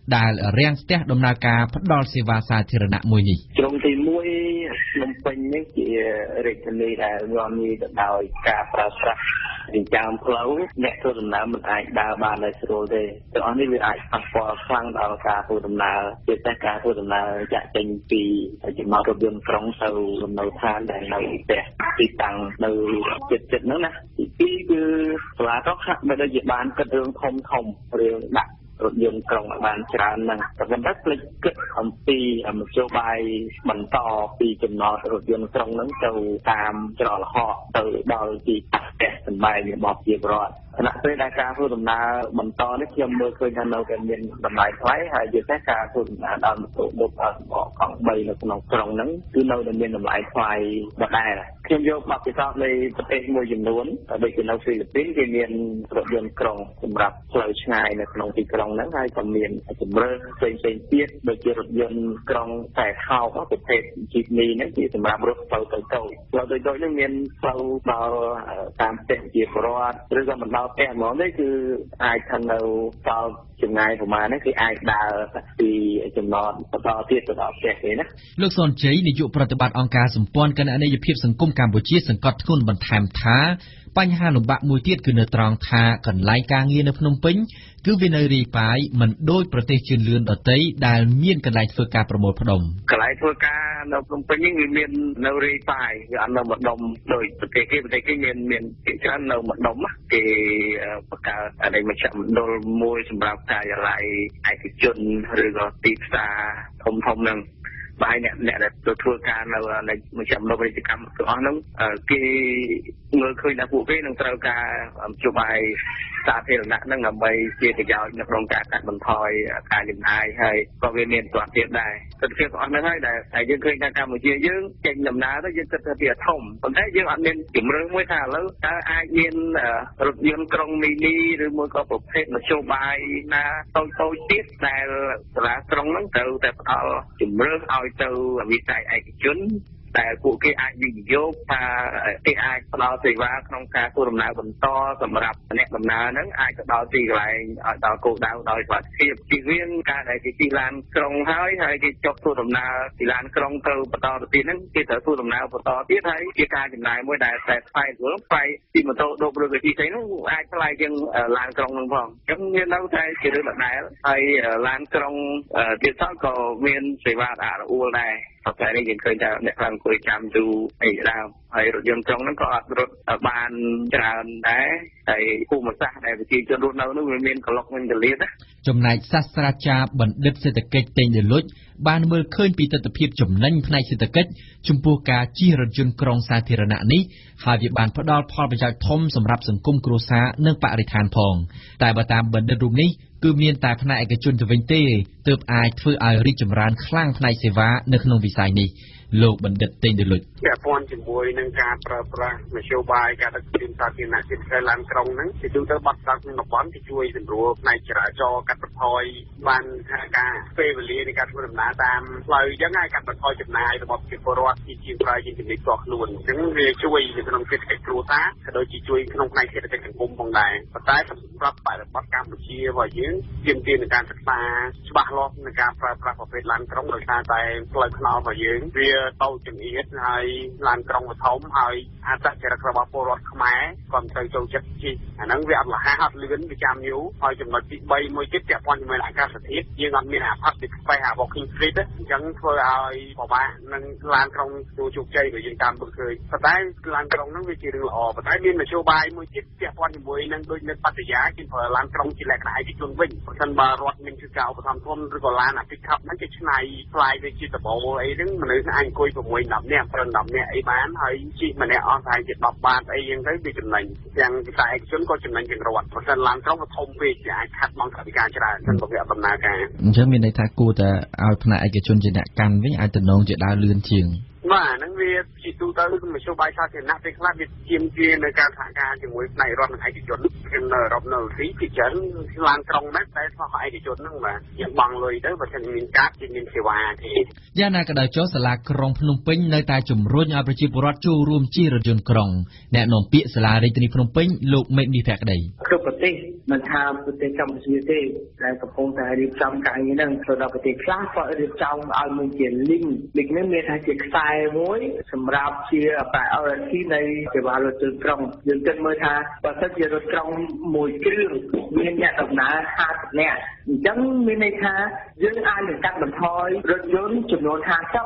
ដែលរាំងស្ទះដំណើរការផ្ដល់សេវាសាធារណៈមួយនេះក្រុងទី1ភ្នំពេញនេះជារាជធានីដែលនាំនេះទៅដោយការប្រើប្រាស់ចិញ្ចើមផ្លូវអ្នកធ្វើដំណើរមិនអាចដើរបានដោយស្រួលទេទាំងអស់នេះវាអាចប៉ះពាល់ខ្លាំងដល់ការធ្វើដំណើរជាពិសេសការធ្វើដំណើរចាក់ចេញពីចំណតរថយន្តក្រុងទៅលំនៅឋានដែលនៅផ្ទះទីតាំងនៅចិត្តហ្នឹងណាទី2គឺសាលារដ្ឋហាក់បីដូចជាបានគិតរឿងធំរឿងដាក់រថយន្តក្រុងបានច្រើនណាស់តែប៉ុន្តែផ្លេចគិតអំពីមធ្យោបាយបន្តពីចំណតរថយន្តក្រុងហ្នឹងទៅតាមច្រកល្ហកទៅដល់ទីផ្ទះសម្បែងរបស់ប្រជាពលរដ្ឋខណៈពេលដែលការធ្វើដំណើរបន្តនេះខ្ញុំមើលឃើញថានៅតែមានតម្លៃថ្លៃហើយជាពិសេសការធ្វើដំណើរដល់ម៉ូតូបុកកង់3នៅក្នុងក្រុងហ្នឹងគឺនៅតែមានតម្លៃថ្លៃដដែលខ្ញុំយកបទពិសោធន៍នៃប្រទេសមួយចំនួនដូចជានៅហ្វីលីពីនគេមានរថយន្តក្រុងសម្រាប់ផ្លូវឆ្ងាយនៅក្នុងទីក្រុងហ្នឹងហើយក៏មានជម្រើសផ្សេងទៀតដូចជារថយន្តក្រុងតែថោកប្រភេទ Jeepney ហ្នឹងគឺសម្រាប់រត់ផ្លូវតូចៗហ្នឹងមានផ្លូវដល់តាមផ្ទះជាពលរដ្ឋឬក៏មិនដល់ផ្ទះហ្មងទេគឺអាចថានៅដល់ចម្ងាយប្រមាណនេះគឺអាចដើរពីចំណតបន្តទៀតទៅដល់ផ្ទះគេណាលោកសនជ័យនាយកប្រតិបត្តិអង្គការសម្ព័ន្ធគណនេយ្យភាពសង្គមកម្ពុជាសង្កត់ធ្ងន់បន្ថែមថាបញ្ហាលំបាកមួយទៀតគឺនៅត្រង់ថាកន្លែងការងារនៅភ្នំពេញគឺវានៅរាយប៉ាយមិនដូចប្រទេសជឿនលឿនដទៃដែលមានកន្លែងធ្វើការប្រមូលផ្ដុំកន្លែងធ្វើការនៅភ្នំពេញនេះវាមាននៅរាយប៉ាយវាអត់នៅម្ដុំដូចប្រទេសគេមានភាគច្រើននៅម្ដុំគេបង្កើតอะไรមជ្ឈមណ្ឌលមួយសម្រាប់ការិយាល័យឯកជនឬក៏ទីផ្សារធំហ្នឹងបាយអ្នកដែលធ្វើការនៅមជ្ឈមណ្ឌលពាណិជ្ជកម្មទាំងអស់ហ្នឹងគេមើលឃើញថាពួកគេនឹងត្រូវការជួបបាយសាធារណៈហ្នឹងដើម្បីជាប្រយោជន៍នៅក្នុងការកាត់បន្ថយការចំណាយហើយក៏វាមានប្រតិបត្តិដែរទស្សនវិជ្ជាទាំងអស់ហ្នឹងហើយដែលយើងឃើញថាកម្ពុជាយើងចេញដំណើរទៅយើងគិតថាវាធំប៉ុន្តែយើងអត់មានជំរឿនមួយថាឥឡូវតើអាចមានរថយន្តក្រុងមីនីឬមួយក៏ប្រភេទមធ្យោបាយណាតូចទៀតដែលសាលាក្រុងហ្នឹងត្រូវតែផ្ដល់ជំរឿនឲ្យទៅវិស័យឯកជនតែពួកគេអាចវិនិយោគថាគេអាចផ្ដល់សេវាក្នុងការធ្វើដំណើរបន្តសម្រាប់អ្នកដំណើរហ្នឹងអាចទៅដល់ទីកន្លែងឲ្យដល់គោលដៅដោយសុវត្ថិភាពជៀសវាងការដែលគេជិះឡានក្រុងហើយគេចុះធ្វើដំណើរពីឡានក្រុងទៅបន្តទៅទៀតហ្នឹងគេត្រូវធ្វើដំណើរបន្តទៀតហើយជាការចំណាយមួយដែលតែថ្លៃពីម៉ូតូឌុបឬក៏ជិះទៅហ្នឹងអាចថ្លៃជាងឡានក្រុងហ្នឹងផងអញ្ចឹងមាននៅតែជារឿងដដែលហើយឡានក្រុងទៀតសោះក៏មានសេវាដាក់រអួលដែរតែនេះយើងឃើញថាអ្នកខ្លះអង្គុយចាំយូរអីដើមហើយរថយន្តក្រុងហ្នឹងក៏អត់រត់បានច្រើនដែរហើយភូមិសាស្ត្រដែលប្រជាជនរស់នៅនោះវាមានកន្លុកវិញកលៀតណាចំណែកសាស្ត្រាចារ្យបណ្ឌិតសេដ្ឋកិច្ចតេង ដេលុចបានមើលឃើញពីទស្សនវិជ្ជាចំណេញផ្នែកសេដ្ឋកិច្ចចំពោះការជិះរថយន្តក្រុងសាធារណៈនេះហើយវាបានផ្ដល់ផលប្រយោជន៍ធំសម្រាប់សង្គមគ្រួសារនិងបរិស្ថានផងតែបើតាមបណ្ឌិតរូបនេះគឺមានតែផ្នែកឯកជនទៅវិញទេទើបអាចធ្វើឲ្យរីកចម្រើនខ្លាំងផ្នែកសេវានៅក្នុងវិស័យនេះលោកបណ្ឌិតតេង ដេលុចពាក់ព័ន្ធជាមួយនឹងការប្រើប្រាស់មធ្យោបាយការដឹកជញ្ជូនសាធារណៈជាពិសេសឡានក្រុងហ្នឹងជាទូទៅបាត់ស្ដាប់ក្នុងតំបន់ที่ជួយសម្រួលផ្នែកចរាចរណ៍កាត់បន្ថយបានថាការពេលវេលានៃការធ្វើដំណើរតាមផ្លូវអញ្ចឹងហើយកាត់បន្ថយចំណាយរបស់ប្រជាពលរដ្ឋជាប្រើជាចំណេញផ្ទាល់ខ្លួនអញ្ចឹងវាជួយនៅក្នុងសេដ្ឋកិច្ចគ្រួសារក៏ដូចជាជួយក្នុងផ្នែកសេដ្ឋកិច្ចសង្គមផងដែរប៉ុន្តែសម្រាប់បរិបទកម្ពុជារបស់យើងទាមទារនឹងការសិក្សាច្បាស់លាស់ในការប្រើប្រាស់ប្រភេទឡានក្រុងដោយសារតែផ្លូវថ្នល់របស់យើងវាតូចចង្អៀតហើយឡានក្រុងធំហើយអត្តចរិតរបស់ពលរដ្ឋខ្មែរក៏មិនទៅចូលចិត្តជិះអាហ្នឹងវាអត់លះអត់លឿនវាចាំយូរហើយចំណុចទី3មួយទៀតពាក់ព័ន្ធជាមួយអាកាសធាតុយើងអត់មានអាផាត់ទីស្បេះអា walking street អញ្ចឹងធ្វើឲ្យពិបាកនឹងឡានក្រុងទទួលជោគជ័យបើយើងតាមមើលឃើញប៉ុន្តែឡានក្រុងហ្នឹងវាជារឿងល្អប៉ុន្តែមានមធ្យោបាយមួយទៀតពាក់ព័ន្ធជាមួយនឹងដូចនៅបត្យាគេប្រើឡានក្រុងជាលក្ខណៈឯកជនវិញប្រសិនបើរដ្ឋមានជាការឧបត្ថម្ភធនឬក៏ឡានអាពីខាប់ហ្នឹងគេឆ្នៃផ្លាយទៅជាដបូលអីហ្នឹងមនុស្សអាចអង្គុយ6-10នាក់10នាក់អីបានហើយជិះម្នាក់អស់ប្រហែលជា10បាតអីយ៉ាងទៅវាចំណេញទាំងវិស័យឯកជនក៏ចំណេញជាងរដ្ឋប្រសិនឡានក្រុងក៏ធំពេកអាចខាត់បង់ថវិកាច្រើនមិនប្រកបដំណើរការអញ្ចឹងមានន័យថាគួរតែឲ្យផ្នែកឯកជនជាអ្នកកាន់វិញអាចតំណងជាដើរលឿនជាងបាទហ្នឹងវាជាទូទៅមធ្យោបាយសាធារណៈពេលខ្លះវាជាមជានៅការសហការជាមួយផ្នែករដ្ឋនិងឯកជនខ្ញុំនៅអឺរ៉ុបនៅទីពីច្រើនឡានក្រុងដែរតែផ្នែកឯកជនហ្នឹងបាទយើងបង់លុយទៅបើមិនមានកាតជាមានសេវាទេយ៉ាងណាក៏ដោយចុះសាលាក្រុងភ្នំពេញនៅតែជំរុញឲ្យប្រជាពលរដ្ឋចូលរួមជិះរថយន្តក្រុងអ្នកនាំពាក្យសាលារាជធានីភ្នំពេញលោកមេនីភក្តីគ្រប់ប្រទេសមិនថាប្រទេសកម្ពុជាទេដែលកំពុងតែរៀបចំការងារហ្នឹងទៅដល់ប្រទេសខ្លះក៏រៀបចំឲ្យមានជា link នេះមានថាជាខ្សែមួយសម្រាប់ជា priority នៃសេវារថយន្តក្រុងយើងគិតមើលថាបើសិនជារថក្រុងមួយគ្រឿងមានអ្នកដំណើរ50នាក់អញ្ចឹងមានន័យថាយើងអាចនឹងកាត់បន្ថយរថយន្តចំនួន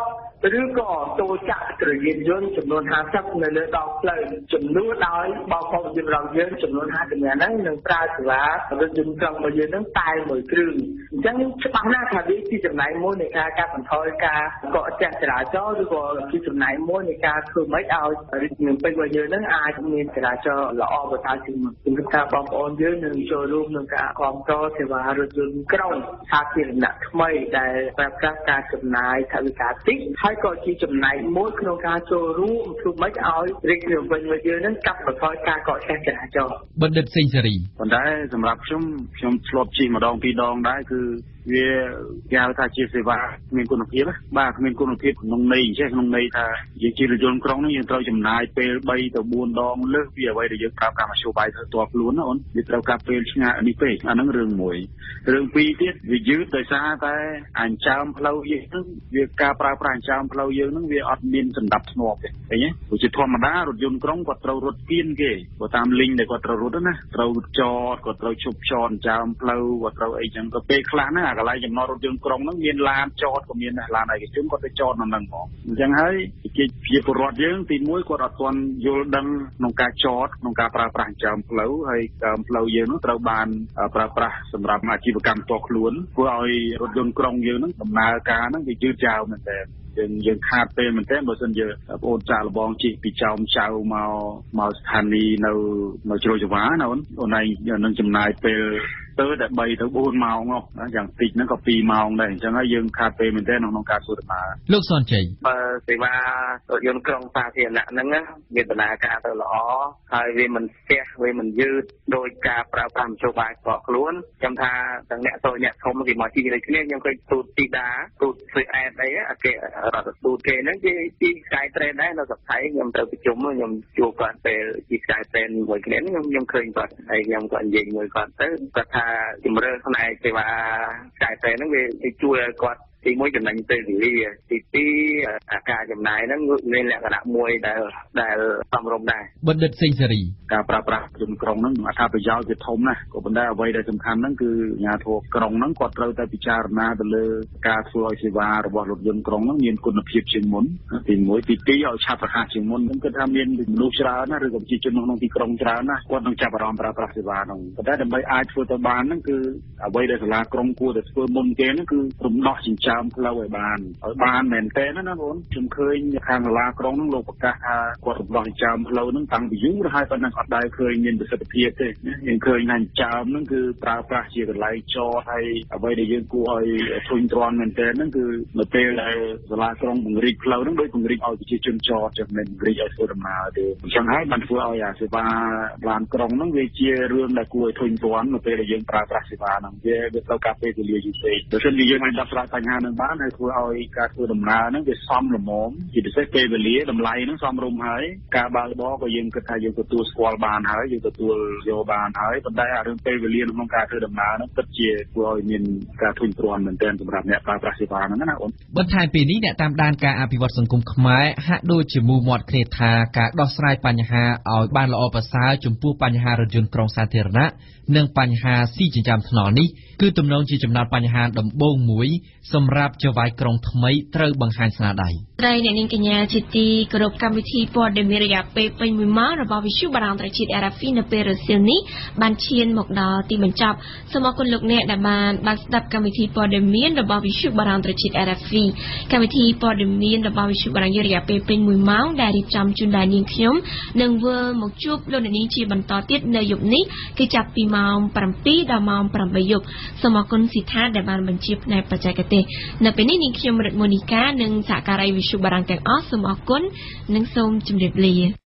50ឬក៏តូចចក្រយានយន្តចំនួន50នៅលើដងផ្លូវចំនួនដោយបងប្អូនយើងរបស់យើងចំនួន50នាក់ហ្នឹងនឹងប្រើសេវារថយន្តក្រុងរបស់យើងហ្នឹងតែមួយគ្រឿងអញ្ចឹងច្បាស់ណាស់ថាវាជាចំណែកមួយនៃការកាត់បន្ថយការកកស្ទះចរាចរណ៍ឬក៏ជាចំណែកមួយនៃការធ្វើម៉េចឲ្យរាជធានីភ្នំពេញរបស់យើងហ្នឹងអាចមានចរាចរណ៍ល្អប្រសើរជាងមុនខ្ញុំគិតថាបងប្អូនយើងនឹងចូលរួមក្នុងការគាំទ្រសេវារថយន្តក្រុងសាធារណៈថ្មីដែលប្រើប្រាស់ការចំណាយថវិកាតិចហើយក៏ជាចំណែកមួយក្នុងការចូលរួមធ្វើម៉េចឲ្យរាជធានីភ្នំពេញរបស់យើងហ្នឹងកាត់បន្ថយការកកស្ទះចរាចរណ៍បណ្ឌិតសេងសេរីប៉ុន្តែសម្រាប់ខ្ញុំធ្លាប់ជិះម្ដងពីរដងដែរគឺវាគេហៅថាជាសេវាគ្មានគុណភាពបាទគ្មានគុណភាពក្នុងន័យចេះក្នុងន័យថាយើងជិះរថយន្តក្រុងនេះយើងត្រូវចំណាយពេល3ទៅ4ដងលើសពីអ្វីដែលយើងប្រើប្រាស់មធ្យោបាយផ្ទាល់ខ្លួនណាអូនវាត្រូវការពេលឆ្ងាយនេះពេកអាហ្នឹងរឿងមួយរឿងពីរទៀតវាយឺតដោយសារតែអញ្ចើមផ្លូវយើងហ្នឹងវាការប្រើប្រាស់អញ្ចើមផ្លូវយើងហ្នឹងវាអត់មានសណ្ដាប់ធ្នាប់ទេឃើញទេព្រោះជាធម្មតារថយន្តក្រុងគាត់ត្រូវរត់គៀនគេបើតាមលីងដែលគាត់ត្រូវរត់ណាត្រូវចតគាត់ត្រូវឈប់ចតអញ្ចើមផ្លូវគាត់ត្រូវអីចឹងទៅពេលខ្លះហ្នឹងកន្លែងចំណតរថយន្តក្រុងហ្នឹងមានឡានចតក៏មានដែរឡានឯកជនគាត់ទៅចតនៅហ្នឹងហ្មងអញ្ចឹងហើយជាពលរដ្ឋយើងទីមួយគាត់អត់ទាន់យល់ដឹងក្នុងការចតក្នុងការប្រើប្រាស់អញ្ចើមផ្លូវហើយផ្លូវយើងហ្នឹងត្រូវបានប្រើប្រាស់សម្រាប់អាជីវកម្មផ្ទាល់ខ្លួនធ្វើឲ្យរថយន្តក្រុងយើងហ្នឹងដំណើរការហ្នឹងវាយឺតយ៉ាវមែនតើយើងខាតពេលមែនតើបើមិនយើងបងប្អូនចាក់លបងជិះពីចៅមកស្ថានីយ៍នៅជ្រោយចង្វាណាអូនឯងនឹងចំណាយពេលទៅតែ3ទៅ4ម៉ោងយ៉ាងតិចហ្នឹងក៏2ម៉ោងដែរអញ្ចឹងហើយយើងខាតពេលមែនតើក្នុងការធ្វើដំណើរលោកសនជ័យបើសេវារថយន្តក្រុងសាធារណៈហ្នឹងវាដំណើរការទៅល្អហើយវាមិនស្ទះវាមិនយឺតដោយការប្រើប្រាស់មធ្យោបាយផ្ទាល់ខ្លួនខ្ញុំថាទាំងអ្នកតូចអ្នកធំគេមកជិះដូចគ្នាខ្ញុំឃើញទូតទីដាទូតធ្វើអេតអីគេរដ្ឋទូតគេហ្នឹងគេជិះ Skytrain ដែរនៅស្រុកថៃខ្ញុំទៅប្រជុំខ្ញុំជួបគាត់ពេលជិះ Skytrain មួយគ្នាខ្ញុំឃើញគាត់ហើយខ្ញុំក៏និយាយមួយគាត់ទៅគាត់ថាជំរឿនផ្នែកសេវាកាយតែហ្នឹងវាជួយឲ្យគាត់ទីមួយចំណេញពេលវេលាទីពីរអាការចំណាយហ្នឹងមានលក្ខណៈមួយដែលសមរម្យដែរបណ្ឌិតសេងសេរីការប្រើប្រាស់យន្តក្រុងហ្នឹងអត្ថប្រយោជន៍វាធំណាស់ក៏ប៉ុន្តែអ្វីដែលសំខាន់ហ្នឹងគឺអាជ្ញាធរក្រុងហ្នឹងគាត់ត្រូវតែពិចារណាទៅលើការធ្វើឲ្យសេវារបស់រថយន្តក្រុងហ្នឹងមានគុណភាពជាងមុនទី1ទី2ឲ្យឆាប់រហ័សជាងមុនខ្ញុំគិតថាមានមនុស្សច្រើនណាឬក៏ប្រជាជនក្នុងទីក្រុងច្រើនណាគាត់នឹងចាប់អារម្មណ៍ប្រើប្រាស់សេវាហ្នឹងប៉ុន្តែដើម្បីអាចធ្វើទៅបានហ្នឹងគឺអ្វីដែលសាលាក្រុងគួរតែធ្វើមុនគេហ្នឹងគឺរំដោះចិញ្ចើមផ្លូវឲ្យបានមែនតើណាបងខ្ញុំឃើញខាងសាលាក្រុងហ្នឹងលោកប្រកាសថាគាត់រំដោះចិញ្ចើមផ្លូវហ្នឹងតាំងពីយូរហើយប៉ុន្តែអត់ដែលឃើញមានប្រសិទ្ធភាពទេយើងឃើញថាចិញ្ចើមហ្នឹងគឺប្រើប្រាស់ជាកន្លែងចតហើយអ្វីដែលយើងគួរឲ្យធុញទ្រាន់មែនតើហ្នឹងគឺនៅពេលដែលសាលាក្រុងពង្រីកផ្លូវហ្នឹងដោយពង្រីកឲ្យប្រជាជនចតចឹងមិនពង្រីកឲ្យធ្វើដំណើរទេអញ្ចឹងហើយបានធ្វើឲ្យអាសេវាឡានក្រុងហ្នឹងវាជារឿងដែលគួរឲ្យធុញទ្រាន់នៅពេលដែលយើងប្រើប្រាស់សេវាហ្នឹងវាត្រូវការពេលវេលាយូរពេកបើមិនយើងអាចដោះស្រាយបញ្ហាហ្នឹងបានហើយធ្វើឲ្យការធ្វើដំណើរហ្នឹងវាសមល្មមជាពិសេសពេលវេលាតម្លៃហ្នឹងសមរម្យហើយការបើកបរក៏យើងគិតថាយើងទទួលស្គាល់បានហើយយើងទទួលយកបានហើយប៉ុន្តែអារឿងពេលវេលាក្នុងការធ្វើដំណើរហ្នឹងពិតជាធ្វើឲ្យមានការធុញទ្រាន់មែនទែនសម្រាប់អ្នកប្រើប្រាស់សេវាហ្នឹងណាអូនបន្ថែមពីនេះអ្នកតាមដានការអភិវឌ្ឍសង្គមខ្មែរហាក់ដូចជាមូមាត់គ្នាថាការដោះស្រាយបញ្ហាឲ្យបានល្អប្រសើរចំពោះបញ្ហារថយន្តក្រុងសាធារណៈនិងបញ្ហាស៊ីចិញ្ចើមថ្នល់នេះគឺទំនងជាចំណោទបញ្ហាដំបូងមួយសម្រាប់ចៅហ្វាយក្រុងថ្មីត្រូវបង្ហាញស្នាដៃត្រីអ្នកនាងកញ្ញាជាទីគោរពកម្មវិធីព័ត៌មានរយៈពេលពេញ1ម៉ោងរបស់វិទ្យុបារាំងត្រជាតិ RFI នៅពេលរសៀលនេះបានឈានមកដល់ទីបញ្ចប់សូមអរគុណលោកអ្នកដែលបានស្ដាប់កម្មវិធីព័ត៌មានរបស់វិទ្យុបារាំងត្រជាតិ RFI កម្មវិធីព័ត៌មានរបស់វិទ្យុបារាំងរយៈពេលពេញ1ម៉ោងដែលរៀបចំជូនដល់នាងខ្ញុំនឹងវិលមកជួបលោកអ្នកនាងជាបន្តទៀតនៅយប់នេះគឺចាប់ពីម៉ោង 7 ដល់ម៉ោង 8 យប់សូមអរគុណស៊ីថាដែលបានបញ្ជាផ្នែកបច្ចេកទេសនៅពេលនេះនាងខ្ញុំរិទ្ធមូនីកានិងសហការីវិវិទ្យុបារាំងទាំងអស់សូមអរគុណនិងសូមជម្រាបលា